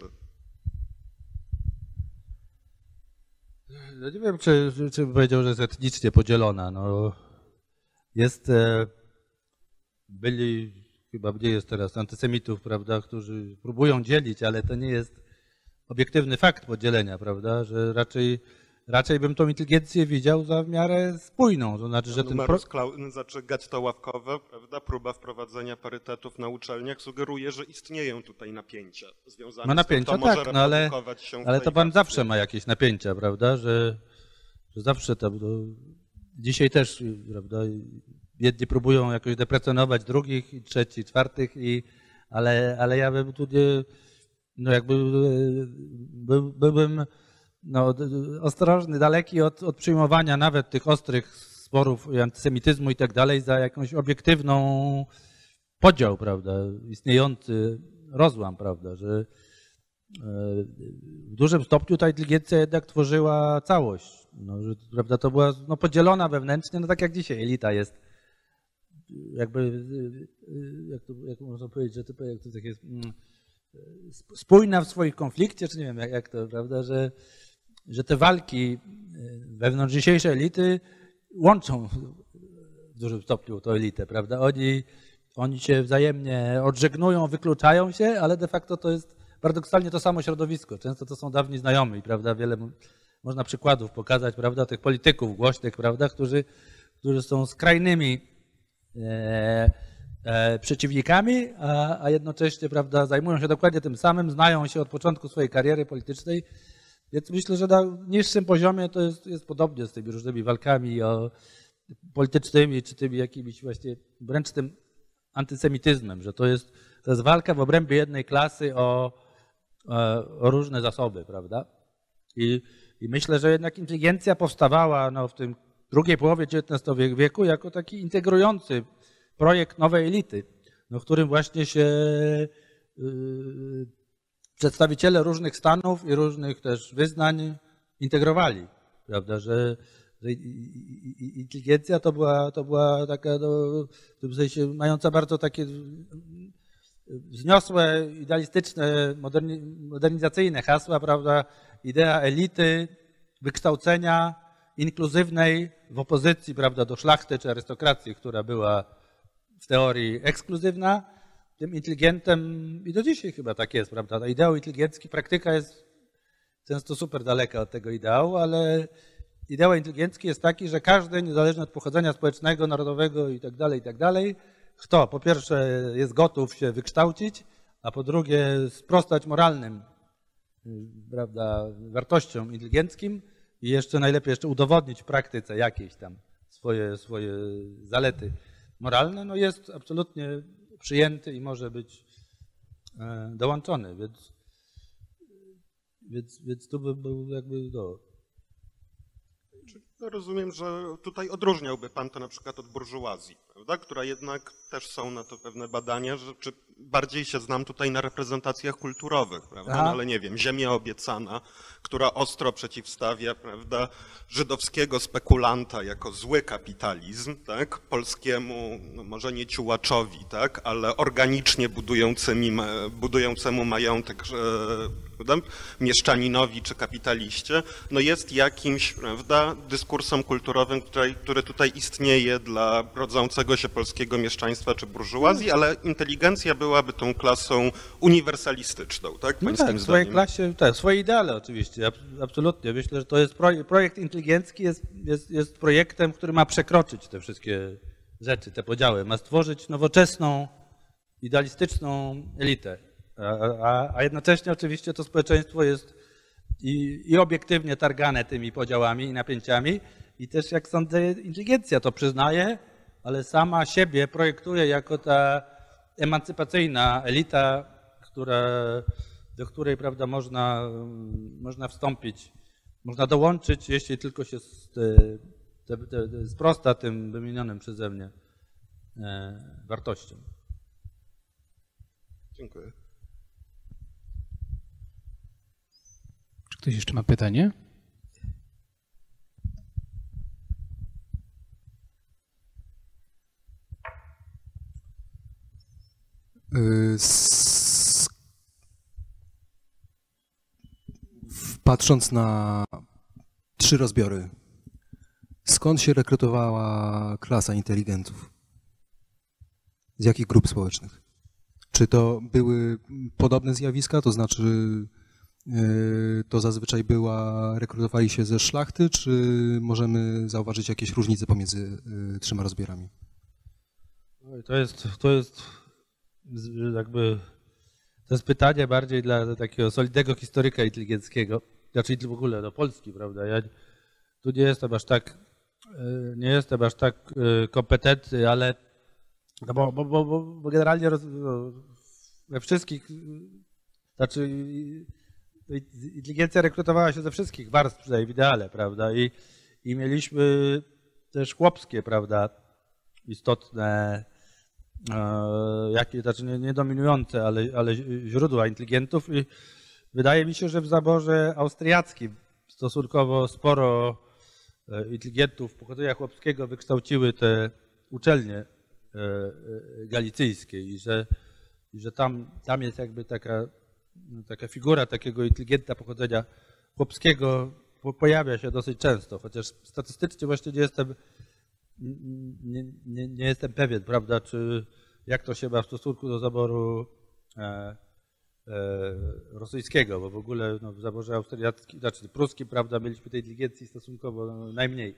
No nie wiem, czy bym powiedział, że jest etnicznie podzielona. No, jest, byli, chyba gdzie jest teraz, antysemitów, prawda, którzy próbują dzielić, ale to nie jest obiektywny fakt podzielenia, prawda, że raczej bym tą inteligencję widział za w miarę spójną. To znaczy, że Znaczy getto ławkowe, prawda, próba wprowadzenia parytetów na uczelniach sugeruje, że istnieją tutaj napięcia związane napięcia, z tym, to może tak, no ale to pan zawsze ma jakieś napięcia, prawda, że zawsze tam, dzisiaj też, prawda, jedni próbują jakoś deprecjonować drugich, trzeci, czwartych, ale ja bym tu no jakby byłbym no, ostrożny, daleki od przyjmowania nawet tych ostrych sporów i antysemityzmu i tak dalej za jakąś obiektywną podział, prawda, istniejący rozłam, prawda, że w dużym stopniu ta inteligencja jednak tworzyła całość, no, że, prawda, to była no, podzielona wewnętrznie, no tak jak dzisiaj elita jest jakby, jak można powiedzieć, że to tak jest spójna w swoich konflikcie, czy nie wiem jak to, prawda, że te walki wewnątrz dzisiejszej elity łączą w dużym stopniu tą elitę, prawda, oni się wzajemnie odżegnują, wykluczają się, ale de facto to jest paradoksalnie to samo środowisko. Często to są dawni znajomi, prawda? Wiele można przykładów pokazać, prawda? Tych polityków głośnych, prawda? Którzy są skrajnymi przeciwnikami, a jednocześnie, prawda, zajmują się dokładnie tym samym, znają się od początku swojej kariery politycznej. Więc myślę, że na niższym poziomie to jest podobnie z tymi różnymi walkami politycznymi, czy tymi jakimiś właśnie wręcz tym antysemityzmem, że to jest walka w obrębie jednej klasy o różne zasoby, prawda? I myślę, że jednak inteligencja powstawała no, w tym drugiej połowie XIX wieku jako taki integrujący projekt nowej elity, no, w którym właśnie się przedstawiciele różnych stanów i różnych też wyznań integrowali, prawda? Że inteligencja to była taka no, w tym sensie mająca bardzo takie wzniosłe, idealistyczne, modernizacyjne hasła, prawda? Idea elity, wykształcenia inkluzywnej w opozycji, prawda, do szlachty czy arystokracji, która była w teorii ekskluzywna. Tym inteligentem, i do dzisiaj chyba tak jest, prawda? Ta ideał inteligencki, praktyka jest często super daleka od tego ideału, ale ideał inteligencki jest taki, że każdy, niezależnie od pochodzenia społecznego, narodowego i tak dalej, kto po pierwsze jest gotów się wykształcić, a po drugie sprostać moralnym, prawda, wartościom inteligenckim i jeszcze najlepiej jeszcze udowodnić w praktyce jakieś tam swoje zalety moralne, no jest absolutnie przyjęty i może być dołączony, więc tu by był jakby No rozumiem, że tutaj odróżniałby pan to na przykład od burżuazji, prawda? Która jednak też są na to pewne badania, że czy bardziej się znam tutaj na reprezentacjach kulturowych, prawda? No, ale nie wiem, Ziemia obiecana, która ostro przeciwstawia, prawda, żydowskiego spekulanta jako zły kapitalizm, tak? Polskiemu, no może nie ciułaczowi, tak? Ale organicznie budującemu majątek mieszczaninowi czy kapitaliście, no jest jakimś, prawda, dyskursem kulturowym, który tutaj istnieje dla rodzącego się polskiego mieszczaństwa czy burżuazji, ale inteligencja byłaby tą klasą uniwersalistyczną, tak? No tak, w swojej klasie, tak, swoje ideale oczywiście, absolutnie. Myślę, że to jest projekt inteligencki, jest projektem, który ma przekroczyć te wszystkie rzeczy, te podziały, ma stworzyć nowoczesną, idealistyczną elitę. A jednocześnie oczywiście to społeczeństwo jest i obiektywnie targane tymi podziałami i napięciami i też, jak sądzę, inteligencja to przyznaje, ale sama siebie projektuje jako ta emancypacyjna elita, do której, prawda, można wstąpić, można dołączyć, jeśli tylko się sprosta tym wymienionym przeze mnie wartościom. Dziękuję. Czy ktoś jeszcze ma pytanie? Patrząc na 3 rozbiory, skąd się rekrutowała klasa inteligentów? Z jakich grup społecznych? Czy to były podobne zjawiska, to znaczy to zazwyczaj rekrutowali się ze szlachty, czy możemy zauważyć jakieś różnice pomiędzy 3 rozbiorami? To jest jakby, to jest pytanie bardziej dla takiego solidnego historyka inteligenckiego, znaczy w ogóle do Polski, prawda? Ja tu nie jestem aż tak kompetentny, ale no bo generalnie we wszystkich Znaczy inteligencja rekrutowała się ze wszystkich warstw, przynajmniej w ideale, prawda? I mieliśmy też chłopskie, prawda, istotne, znaczy nie dominujące, ale źródła inteligentów. I wydaje mi się, że w zaborze austriackim stosunkowo sporo inteligentów pochodzenia chłopskiego wykształciły te uczelnie galicyjskie i że tam jest jakby taka figura takiego inteligenta pochodzenia chłopskiego pojawia się dosyć często, chociaż statystycznie właśnie nie jestem pewien, prawda, czy jak to się ma w stosunku do zaboru rosyjskiego, bo w ogóle no, w zaborze austriackim, znaczy pruskim, prawda, mieliśmy tej inteligencji stosunkowo najmniej.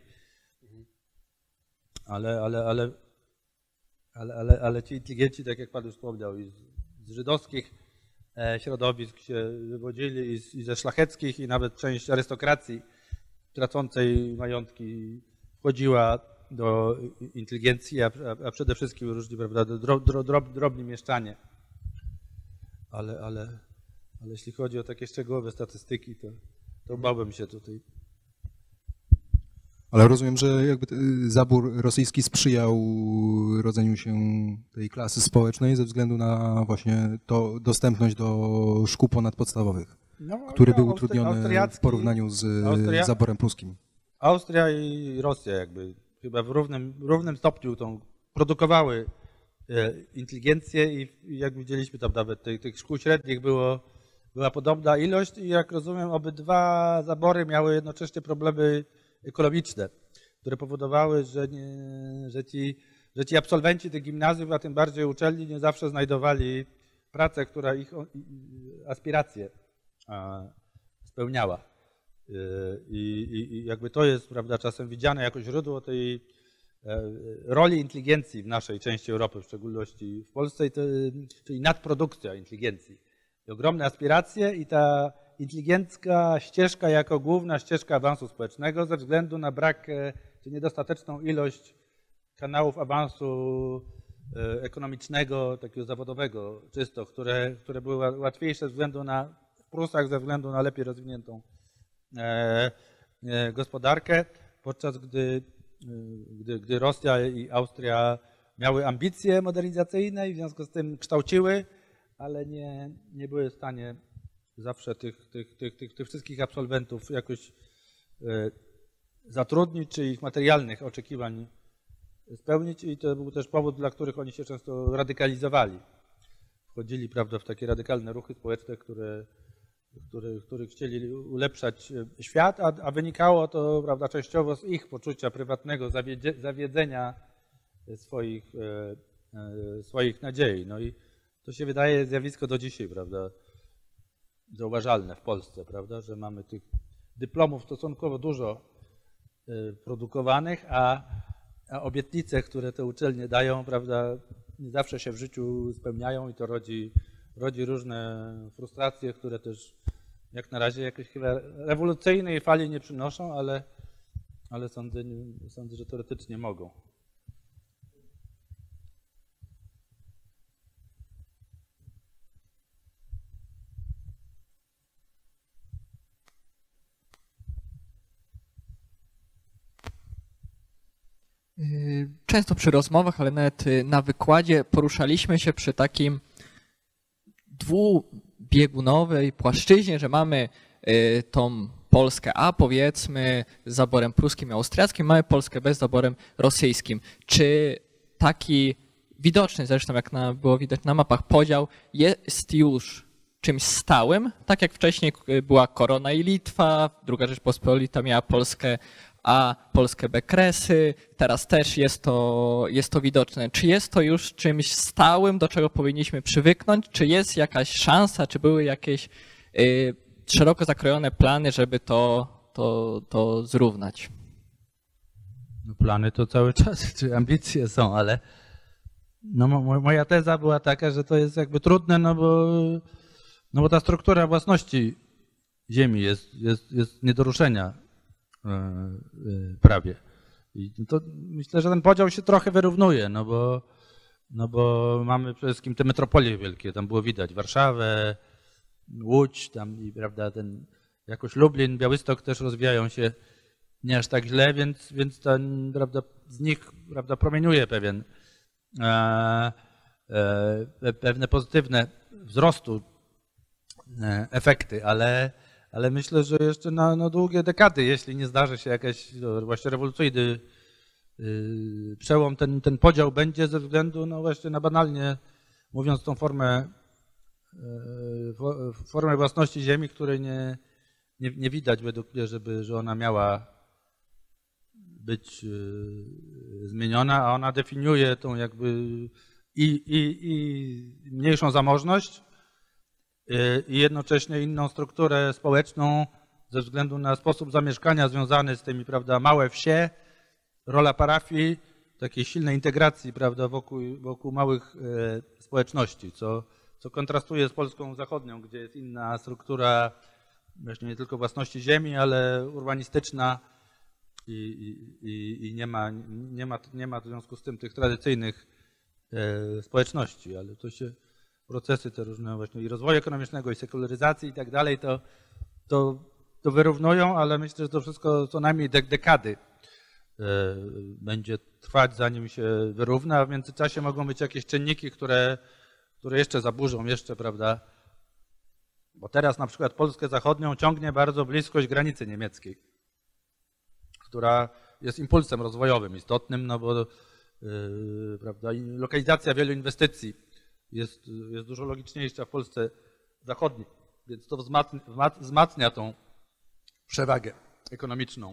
Ale ci inteligenci, tak jak Pan już wspomniał, i z żydowskich środowisk się wywodzili i ze szlacheckich, i nawet część arystokracji tracącej majątki wchodziła do inteligencji, a przede wszystkim różni, prawda, drobni mieszczanie. Ale jeśli chodzi o takie szczegółowe statystyki, to bałbym się tutaj. Ale rozumiem, że jakby zabór rosyjski sprzyjał rodzeniu się tej klasy społecznej ze względu na właśnie to dostępność do szkół ponadpodstawowych, który był utrudniony w porównaniu z zaborem pruskim. Austria i Rosja jakby chyba w równym stopniu produkowały inteligencję i jak widzieliśmy tam nawet tych szkół średnich była podobna ilość i jak rozumiem obydwa zabory miały jednocześnie problemy ekonomiczne, które powodowały, że ci absolwenci tych gimnazjów, a tym bardziej uczelni nie zawsze znajdowali pracę, która ich aspiracje spełniała. I jakby to jest, prawda, czasem widziane jako źródło tej roli inteligencji w naszej części Europy, w szczególności w Polsce, czyli nadprodukcja inteligencji. I ogromne aspiracje i ta inteligencka ścieżka jako główna ścieżka awansu społecznego ze względu na brak czy niedostateczną ilość kanałów awansu ekonomicznego, takiego zawodowego czysto, które były łatwiejsze ze względu na, w Prusach ze względu na lepiej rozwiniętą gospodarkę, podczas gdy Rosja i Austria miały ambicje modernizacyjne i w związku z tym kształciły, ale nie były w stanie zawsze tych wszystkich absolwentów jakoś zatrudnić, czy ich materialnych oczekiwań spełnić i to był też powód, dla których oni się często radykalizowali. Wchodzili, prawda, w takie radykalne ruchy społeczne, które chcieli ulepszać świat, a wynikało to, prawda, częściowo z ich poczucia prywatnego zawiedzenia swoich nadziei. No i to się wydaje zjawisko do dzisiaj, prawda, zauważalne w Polsce, prawda, że mamy tych dyplomów stosunkowo dużo produkowanych, a obietnice, które te uczelnie dają, prawda, nie zawsze się w życiu spełniają i to rodzi różne frustracje, które też jak na razie jakiejś chyba rewolucyjnej fali nie przynoszą, ale sądzę, że teoretycznie mogą. Często przy rozmowach, ale nawet na wykładzie poruszaliśmy się przy takim dwubiegunowej płaszczyźnie, że mamy tą Polskę A, powiedzmy, z zaborem pruskim i austriackim, mamy Polskę B z zaborem rosyjskim. Czy taki widoczny, zresztą jak było widać na mapach, podział jest już czymś stałym, tak jak wcześniej była Korona i Litwa, II Rzeczpospolita miała Polskę A, Polskę B Kresy, teraz też jest to widoczne. Czy jest to już czymś stałym, do czego powinniśmy przywyknąć? Czy jest jakaś szansa, czy były jakieś szeroko zakrojone plany, żeby to zrównać? No plany to cały czas, czy ambicje są, ale no moja teza była taka, że to jest jakby trudne, no bo ta struktura własności ziemi jest nie do ruszenia prawie. I to myślę, że ten podział się trochę wyrównuje, no bo mamy przede wszystkim te metropolie wielkie, tam było widać Warszawę, Łódź tam i prawda, jakoś Lublin, Białystok też rozwijają się nie aż tak źle, więc ten, prawda, z nich, prawda, promieniuje pewne pozytywne wzrostu efekty, ale myślę, że jeszcze na długie dekady, jeśli nie zdarzy się jakaś właśnie rewolucyjny przełom, ten podział będzie ze względu no właśnie na banalnie mówiąc tą formę własności ziemi, której nie widać według mnie, że ona miała być zmieniona, a ona definiuje tą jakby i mniejszą zamożność i jednocześnie inną strukturę społeczną ze względu na sposób zamieszkania związany z tymi, prawda, małe wsie, rola parafii, takiej silnej integracji, prawda, wokół małych społeczności, co kontrastuje z Polską zachodnią, gdzie jest inna struktura właśnie nie tylko własności ziemi, ale urbanistyczna i nie ma w związku z tym tych tradycyjnych społeczności, ale to się procesy te różne właśnie i rozwoju ekonomicznego, i sekularyzacji i tak dalej, to wyrównują, ale myślę, że to wszystko co najmniej dekady będzie trwać, zanim się wyrówna, a w międzyczasie mogą być jakieś czynniki, które jeszcze zaburzą, prawda, bo teraz na przykład Polskę Zachodnią ciągnie bardzo bliskość granicy niemieckiej, która jest impulsem rozwojowym istotnym, no bo prawda, lokalizacja wielu inwestycji jest dużo logiczniejsza w Polsce Zachodniej, więc to wzmacnia tą przewagę ekonomiczną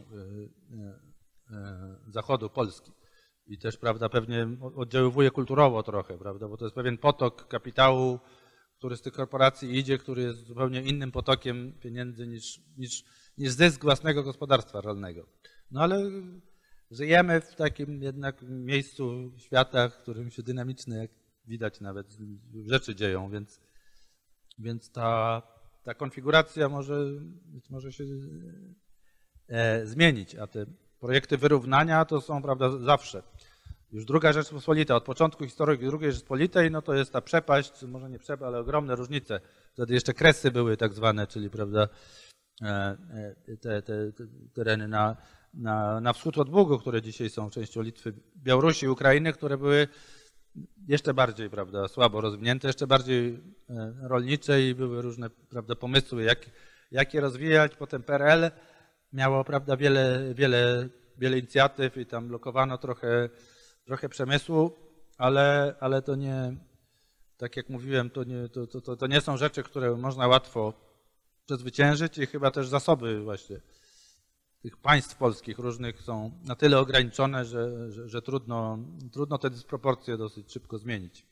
Zachodu Polski i też, prawda, pewnie oddziaływuje kulturowo trochę, prawda, bo to jest pewien potok kapitału, który z tych korporacji idzie, który jest zupełnie innym potokiem pieniędzy niż zysk własnego gospodarstwa rolnego. No ale żyjemy w takim jednak miejscu świata, w którym się dynamiczne, jak widać nawet, rzeczy dzieją, więc ta konfiguracja może się zmienić, a te projekty wyrównania to są, prawda, zawsze. Już II Rzeczpospolita, od początku historii II Rzeczpospolitej, no to jest ta przepaść, może nie przepaść, ale ogromne różnice. Wtedy jeszcze kresy były tak zwane, czyli, prawda, te tereny na wschód od Bugu, które dzisiaj są częścią Litwy, Białorusi, Ukrainy, które były jeszcze bardziej, prawda, słabo rozwinięte, jeszcze bardziej rolnicze i były różne, prawda, pomysły, jak je rozwijać. Potem PRL miało, prawda, wiele inicjatyw i tam blokowano trochę przemysłu, ale to nie, tak jak mówiłem, to nie są rzeczy, które można łatwo przezwyciężyć i chyba też zasoby właśnie tych państw polskich różnych są na tyle ograniczone, że trudno te dysproporcje dosyć szybko zmienić.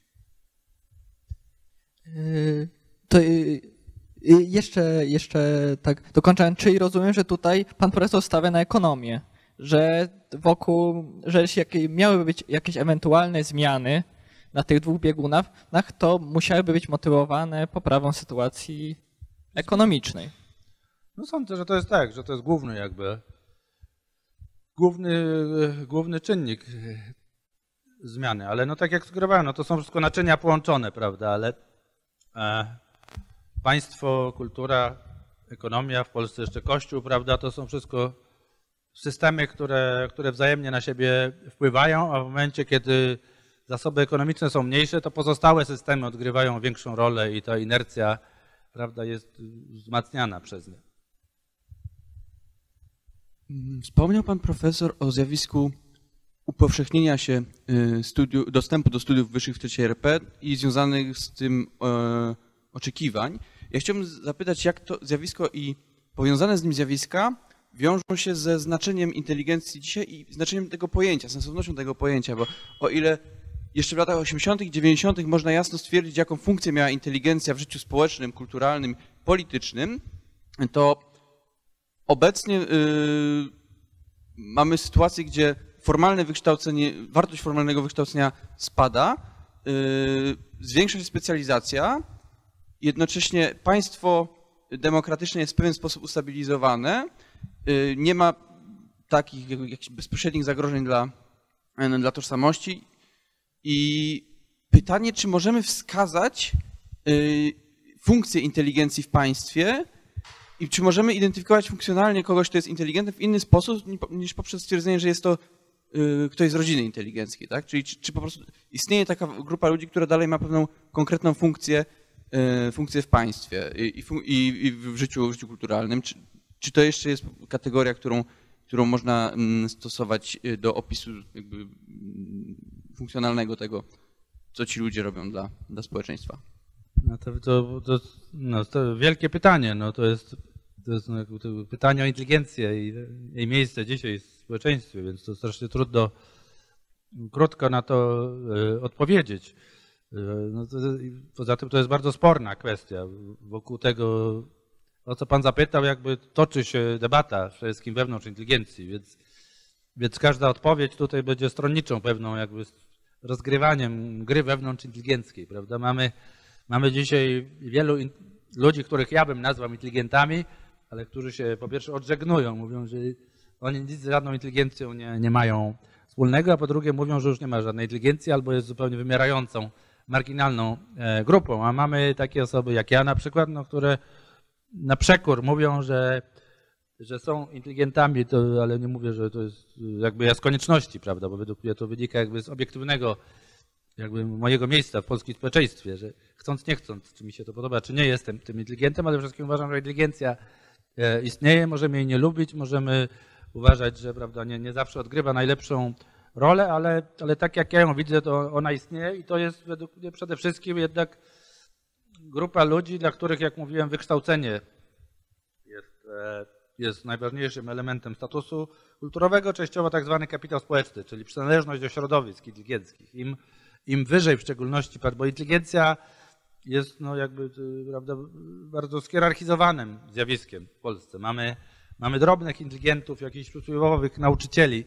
To jeszcze tak dokończając, czyli rozumiem, że tutaj pan profesor stawia na ekonomię, że jeśli miałyby być jakieś ewentualne zmiany na tych dwóch biegunach, to musiałyby być motywowane poprawą sytuacji ekonomicznej. No sądzę, że to jest tak, że to jest główny czynnik zmiany, ale no tak jak sugerowałem, no to są wszystko naczynia połączone, prawda, ale państwo, kultura, ekonomia, w Polsce jeszcze Kościół, prawda, to są wszystko systemy, które wzajemnie na siebie wpływają, a w momencie, kiedy zasoby ekonomiczne są mniejsze, to pozostałe systemy odgrywają większą rolę i ta inercja, prawda, jest wzmacniana przez nie. Wspomniał pan profesor o zjawisku upowszechnienia się dostępu do studiów wyższych w III RP i związanych z tym oczekiwań. Ja chciałbym zapytać, jak to zjawisko i powiązane z nim zjawiska wiążą się ze znaczeniem inteligencji dzisiaj i znaczeniem tego pojęcia, sensownością tego pojęcia, bo o ile jeszcze w latach 80. i 90. można jasno stwierdzić, jaką funkcję miała inteligencja w życiu społecznym, kulturalnym, politycznym, to obecnie mamy sytuację, gdzie wartość formalnego wykształcenia spada, zwiększa się specjalizacja, jednocześnie państwo demokratyczne jest w pewien sposób ustabilizowane, nie ma takich jakichś bezpośrednich zagrożeń dla tożsamości i pytanie, czy możemy wskazać funkcję inteligencji w państwie i czy możemy identyfikować funkcjonalnie kogoś, kto jest inteligentny w inny sposób niż poprzez stwierdzenie, że jest to ktoś z rodziny inteligenckiej, tak? Czyli czy po prostu istnieje taka grupa ludzi, która dalej ma pewną konkretną funkcję w państwie i w życiu kulturalnym. Czy to jeszcze jest kategoria, którą można stosować do opisu jakby funkcjonalnego tego, co ci ludzie robią dla społeczeństwa? No to wielkie pytanie. No to jest pytanie o inteligencję i jej miejsce dzisiaj w społeczeństwie, więc to strasznie trudno krótko na to odpowiedzieć. No poza tym to jest bardzo sporna kwestia. Wokół tego, o co pan zapytał, jakby toczy się debata przede wszystkim wewnątrz inteligencji, więc każda odpowiedź tutaj będzie stronniczą pewną jakby rozgrywaniem gry wewnątrz inteligenckiej, prawda? Mamy dzisiaj wielu ludzi, których ja bym nazwał inteligentami, ale którzy się po pierwsze odżegnują, mówią, że oni nic z żadną inteligencją nie mają wspólnego, a po drugie mówią, że już nie ma żadnej inteligencji albo jest zupełnie wymierającą, marginalną grupą. A mamy takie osoby jak ja na przykład, no, które na przekór mówią, że są inteligentami, ale nie mówię, że to jest jakby ja z konieczności, prawda, bo według mnie to wynika jakby z obiektywnego jakby mojego miejsca w polskim społeczeństwie, że chcąc, nie chcąc, czy mi się to podoba, czy nie, jestem tym inteligentem, ale przede wszystkim uważam, że inteligencja istnieje, możemy jej nie lubić, możemy uważać, że prawda, nie zawsze odgrywa najlepszą rolę, ale tak jak ja ją widzę, to ona istnieje i to jest według mnie przede wszystkim jednak grupa ludzi, dla których, jak mówiłem, wykształcenie jest najważniejszym elementem statusu kulturowego, częściowo tak zwany kapitał społeczny, czyli przynależność do środowisk inteligenckich. Im wyżej w szczególności, bo inteligencja jest no jakby, prawda, bardzo schierarchizowanym zjawiskiem w Polsce. Mamy drobnych inteligentów, jakichś przysłowiowych nauczycieli,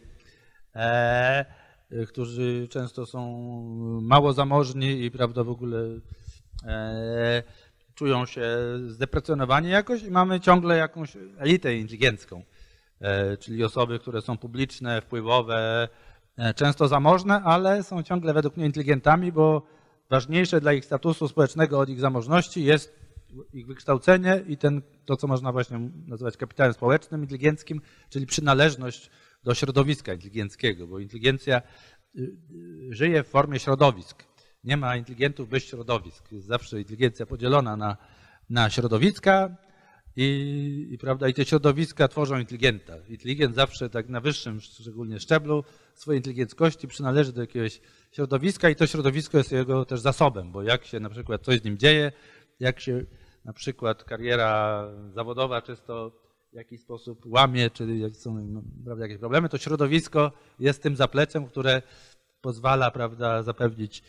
którzy często są mało zamożni i prawda, w ogóle czują się zdeprecjonowani jakoś i mamy ciągle jakąś elitę inteligencką, czyli osoby, które są publiczne, wpływowe, często zamożne, ale są ciągle według mnie inteligentami, bo ważniejsze dla ich statusu społecznego od ich zamożności jest ich wykształcenie i to, co można właśnie nazywać kapitałem społecznym, inteligenckim, czyli przynależność do środowiska inteligenckiego, bo inteligencja żyje w formie środowisk. Nie ma inteligentów bez środowisk. Jest zawsze inteligencja podzielona na środowiska i te środowiska tworzą inteligenta. Inteligent zawsze tak na wyższym szczególnie szczeblu swojej inteligenckości przynależy do jakiegoś środowiska i to środowisko jest jego też zasobem, bo jak się na przykład coś z nim dzieje, jak się na przykład kariera zawodowa często w jakiś sposób łamie, czy są prawda, jakieś problemy, to środowisko jest tym zapleczem, które pozwala prawda, zapewnić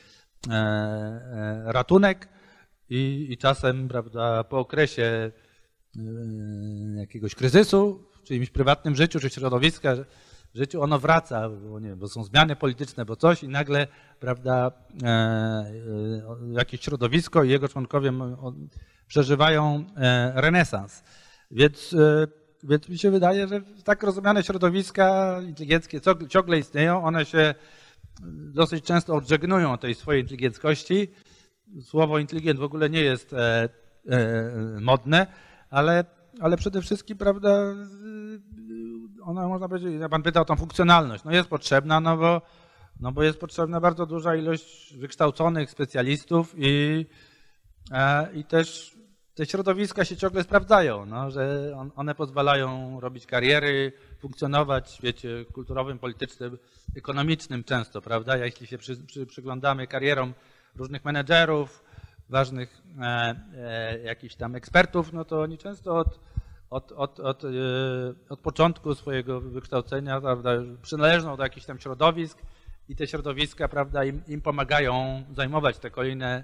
ratunek i czasem prawda, po okresie jakiegoś kryzysu, w czyimś prywatnym życiu, czy środowiska życiu, ono wraca, bo są zmiany polityczne, bo coś i nagle prawda, jakieś środowisko i jego członkowie przeżywają renesans. Więc mi się wydaje, że tak rozumiane środowiska inteligenckie ciągle istnieją, one się dosyć często odżegnują od tej swojej inteligenckości. Słowo inteligent w ogóle nie jest modne, ale przede wszystkim, prawda, ona można powiedzieć, jak pan pytał o tą funkcjonalność, no jest potrzebna, no bo jest potrzebna bardzo duża ilość wykształconych specjalistów i też te środowiska się ciągle sprawdzają, no, że one pozwalają robić kariery, funkcjonować w świecie kulturowym, politycznym, ekonomicznym często, prawda? Jeśli się przyglądamy karierom różnych menedżerów, ważnych jakichś tam ekspertów, no to oni często od początku swojego wykształcenia, prawda, przynależą do jakichś tam środowisk i te środowiska, prawda, im pomagają zajmować te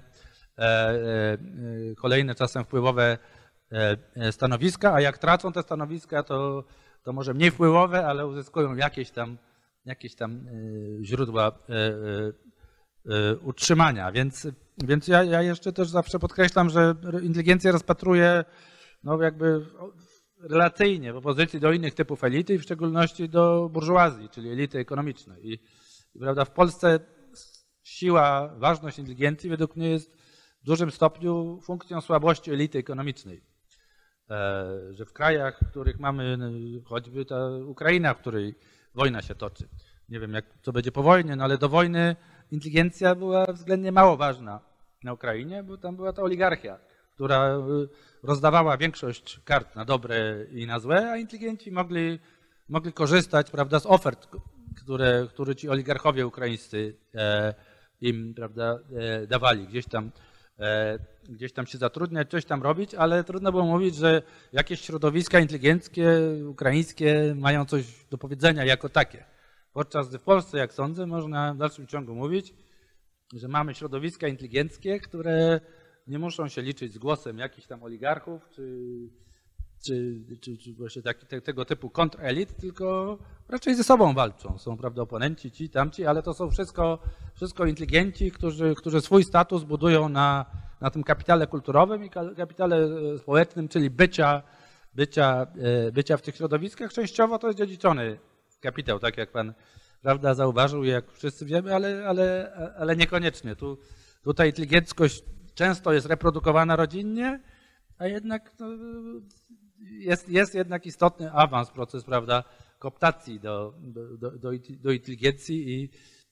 kolejne czasem wpływowe stanowiska, a jak tracą te stanowiska, to może mniej wpływowe, ale uzyskują jakieś tam źródła utrzymania. Więc ja jeszcze też zawsze podkreślam, że inteligencję rozpatruję no jakby relacyjnie w opozycji do innych typów elity i w szczególności do burżuazji, czyli elity ekonomicznej. I prawda, w Polsce siła, ważność inteligencji według mnie jest dużym stopniu funkcją słabości elity ekonomicznej. Że w krajach, w których mamy choćby ta Ukraina, w której wojna się toczy, nie wiem co będzie po wojnie, no ale do wojny inteligencja była względnie mało ważna na Ukrainie, bo tam była ta oligarchia, która rozdawała większość kart na dobre i na złe, a inteligenci mogli korzystać, prawda, z ofert, które ci oligarchowie ukraińscy im, prawda, dawali. Gdzieś tam się zatrudniać, coś tam robić, ale trudno było mówić, że jakieś środowiska inteligenckie ukraińskie mają coś do powiedzenia jako takie. Podczas gdy w Polsce, jak sądzę, można w dalszym ciągu mówić, że mamy środowiska inteligenckie, które nie muszą się liczyć z głosem jakichś tam oligarchów, czy właśnie tego typu kontrelit, tylko raczej ze sobą walczą. Są, prawda, oponenci, ci, tamci, ale to są wszystko inteligenci, którzy swój status budują na tym kapitale kulturowym i kapitale społecznym, czyli bycia w tych środowiskach. Częściowo to jest dziedziczony kapitał, tak jak pan, prawda, zauważył, jak wszyscy wiemy, ale niekoniecznie. Tutaj inteligenckość często jest reprodukowana rodzinnie, a jednak jest jednak istotny awans, proces, prawda, kooptacji do inteligencji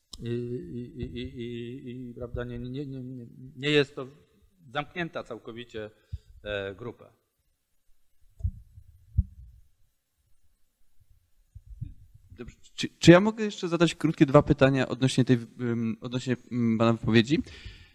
i prawda, nie jest to zamknięta całkowicie grupa. Dobrze. Czy ja mogę jeszcze zadać krótkie dwa pytania odnośnie pana wypowiedzi?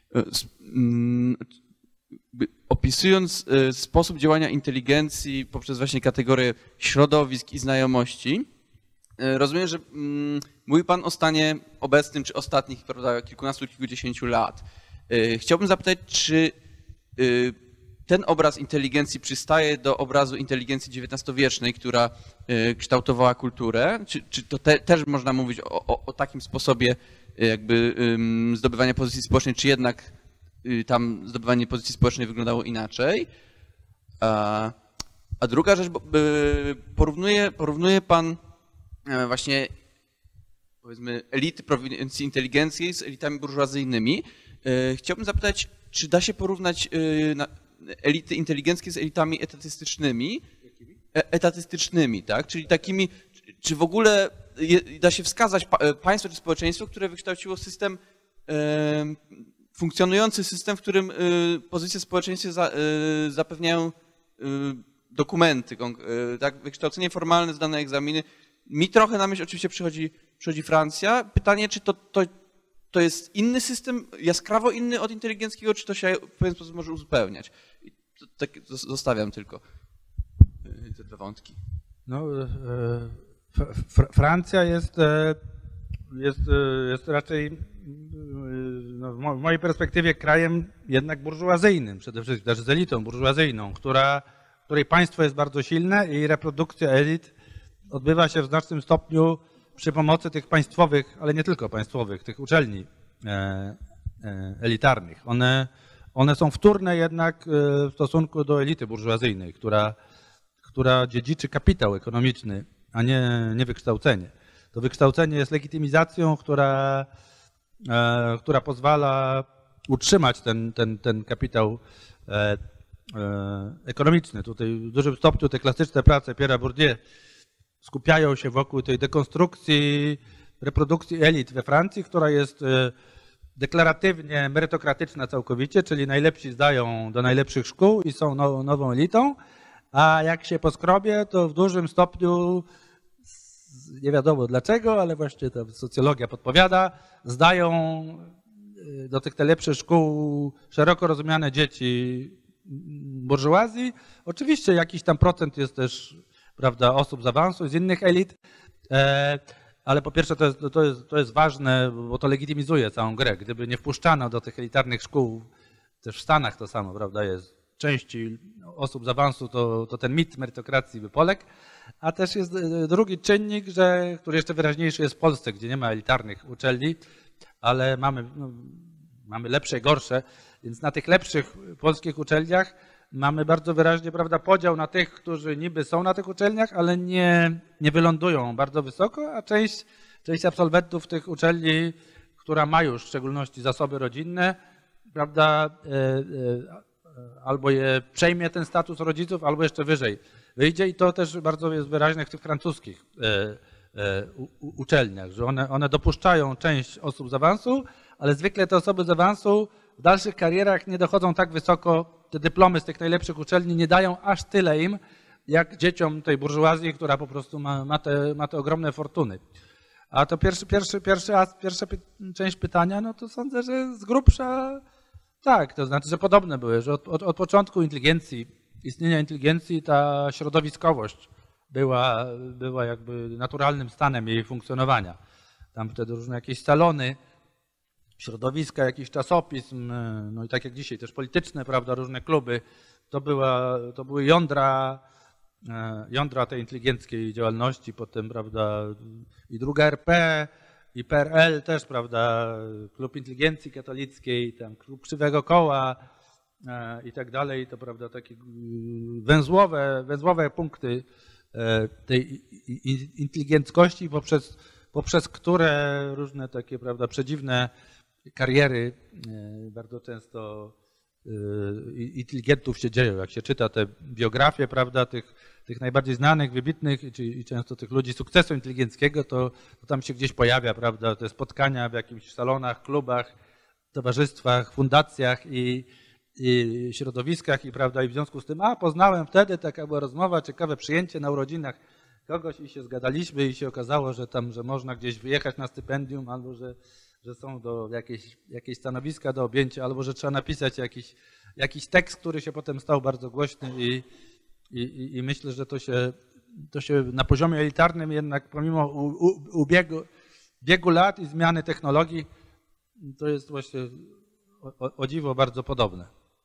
Opisując sposób działania inteligencji poprzez właśnie kategorię środowisk i znajomości, rozumiem, że mówi pan o stanie obecnym czy ostatnich, prawda, kilkunastu, kilkudziesięciu lat. Chciałbym zapytać, czy ten obraz inteligencji przystaje do obrazu inteligencji XIX-wiecznej, która kształtowała kulturę? Czy to też można mówić o takim sposobie jakby zdobywania pozycji społecznej, czy jednak tam zdobywanie pozycji społecznej wyglądało inaczej? A druga rzecz, porównuje pan właśnie, powiedzmy, elity prowincji inteligenckiej z elitami burżuazyjnymi. Chciałbym zapytać, czy da się porównać elity inteligenckie z elitami etatystycznymi? Etatystycznymi, tak? Czyli takimi, czy w ogóle da się wskazać państwo czy społeczeństwo, które wykształciło system, funkcjonujący system, w którym pozycje w społeczeństwie zapewniają dokumenty, tak? Wykształcenie formalne, zdane egzaminy. Mi trochę na myśl oczywiście przychodzi Francja. Pytanie, czy to jest inny system, jaskrawo inny od inteligenckiego, czy to się w pewien sposób może uzupełniać? Tak zostawiam tylko te dwa wątki. No, Francja jest raczej, no, w mojej perspektywie, krajem jednak burżuazyjnym, przede wszystkim też z elitą burżuazyjną, której państwo jest bardzo silne i reprodukcja elit odbywa się w znacznym stopniu przy pomocy tych państwowych, ale nie tylko państwowych, tych uczelni elitarnych. One są wtórne jednak w stosunku do elity burżuazyjnej, która dziedziczy kapitał ekonomiczny, a nie wykształcenie. To wykształcenie jest legitymizacją, która pozwala utrzymać ten kapitał ekonomiczny. Tutaj w dużym stopniu te klasyczne prace Pierre'a Bourdieu skupiają się wokół tej dekonstrukcji, reprodukcji elit we Francji, która jest deklaratywnie merytokratyczna całkowicie, czyli najlepsi zdają do najlepszych szkół i są nową elitą, a jak się poskrobie, to w dużym stopniu, nie wiadomo dlaczego, ale właśnie ta socjologia podpowiada, zdają do tych najlepszych szkół szeroko rozumiane dzieci burżuazji. Oczywiście jakiś tam procent jest też, prawda, osób z awansu, z innych elit, ale po pierwsze to jest ważne, bo to legitymizuje całą grę. Gdyby nie wpuszczano do tych elitarnych szkół, też w Stanach to samo, prawda, jest części osób z awansu, to ten mit merytokracji by poległ. A też jest drugi czynnik, który jeszcze wyraźniejszy jest w Polsce, gdzie nie ma elitarnych uczelni, ale mamy lepsze i gorsze, więc na tych lepszych polskich uczelniach mamy bardzo wyraźnie, prawda, podział na tych, którzy niby są na tych uczelniach, ale nie wylądują bardzo wysoko, a część absolwentów tych uczelni, która ma już w szczególności zasoby rodzinne, prawda, albo je przejmie ten status rodziców, albo jeszcze wyżej wyjdzie i to też bardzo jest wyraźne w tych francuskich uczelniach, że one dopuszczają część osób z awansu, ale zwykle te osoby z awansu w dalszych karierach nie dochodzą tak wysoko, te dyplomy z tych najlepszych uczelni nie dają aż tyle im, jak dzieciom tej burżuazji, która po prostu ma te ogromne fortuny. A to pierwsza część pytania, no to sądzę, że z grubsza tak, to znaczy, że podobne były, że od początku istnienia inteligencji ta środowiskowość była jakby naturalnym stanem jej funkcjonowania. Tam wtedy różne jakieś salony, środowiska, jakiś czasopism, no i tak jak dzisiaj też polityczne, prawda, różne kluby, to były jądra tej inteligenckiej działalności, potem, prawda, i druga RP, i PRL też, prawda, Klub Inteligencji Katolickiej, tam Klub Krzywego Koła i tak dalej, to, prawda, takie węzłowe punkty tej inteligenckości, poprzez które różne takie, prawda, przedziwne kariery bardzo często inteligentów się dzieją. Jak się czyta te biografie, prawda, tych najbardziej znanych, wybitnych i często tych ludzi sukcesu inteligenckiego, to tam się gdzieś pojawia, prawda, te spotkania w jakichś salonach, klubach, towarzystwach, fundacjach i środowiskach i, prawda, i w związku z tym, poznałem wtedy, taka była rozmowa, ciekawe przyjęcie na urodzinach kogoś i się zgadaliśmy i się okazało, że można gdzieś wyjechać na stypendium albo, że są jakieś stanowiska do objęcia, albo że trzeba napisać jakiś tekst, który się potem stał bardzo głośny i myślę, że to się na poziomie elitarnym jednak pomimo biegu lat i zmiany technologii, to jest właśnie o dziwo bardzo podobne.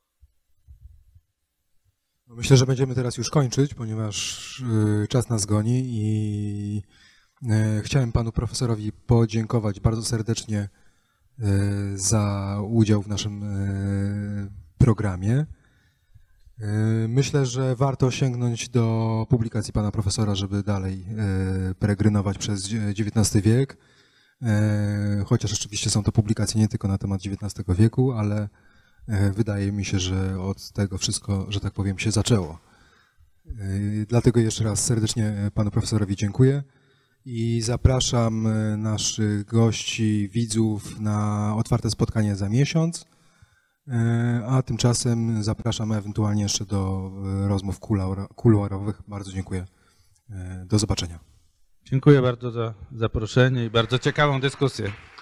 Myślę, że będziemy teraz już kończyć, ponieważ czas nas goni i chciałem panu profesorowi podziękować bardzo serdecznie za udział w naszym programie. Myślę, że warto sięgnąć do publikacji pana profesora, żeby dalej peregrynować przez XIX wiek, chociaż oczywiście są to publikacje nie tylko na temat XIX wieku, ale wydaje mi się, że od tego wszystko, że tak powiem, się zaczęło. Dlatego jeszcze raz serdecznie panu profesorowi dziękuję i zapraszam naszych gości, widzów na otwarte spotkanie za miesiąc, a tymczasem zapraszam ewentualnie jeszcze do rozmów kuluarowych. Bardzo dziękuję. Do zobaczenia. Dziękuję bardzo za zaproszenie i bardzo ciekawą dyskusję.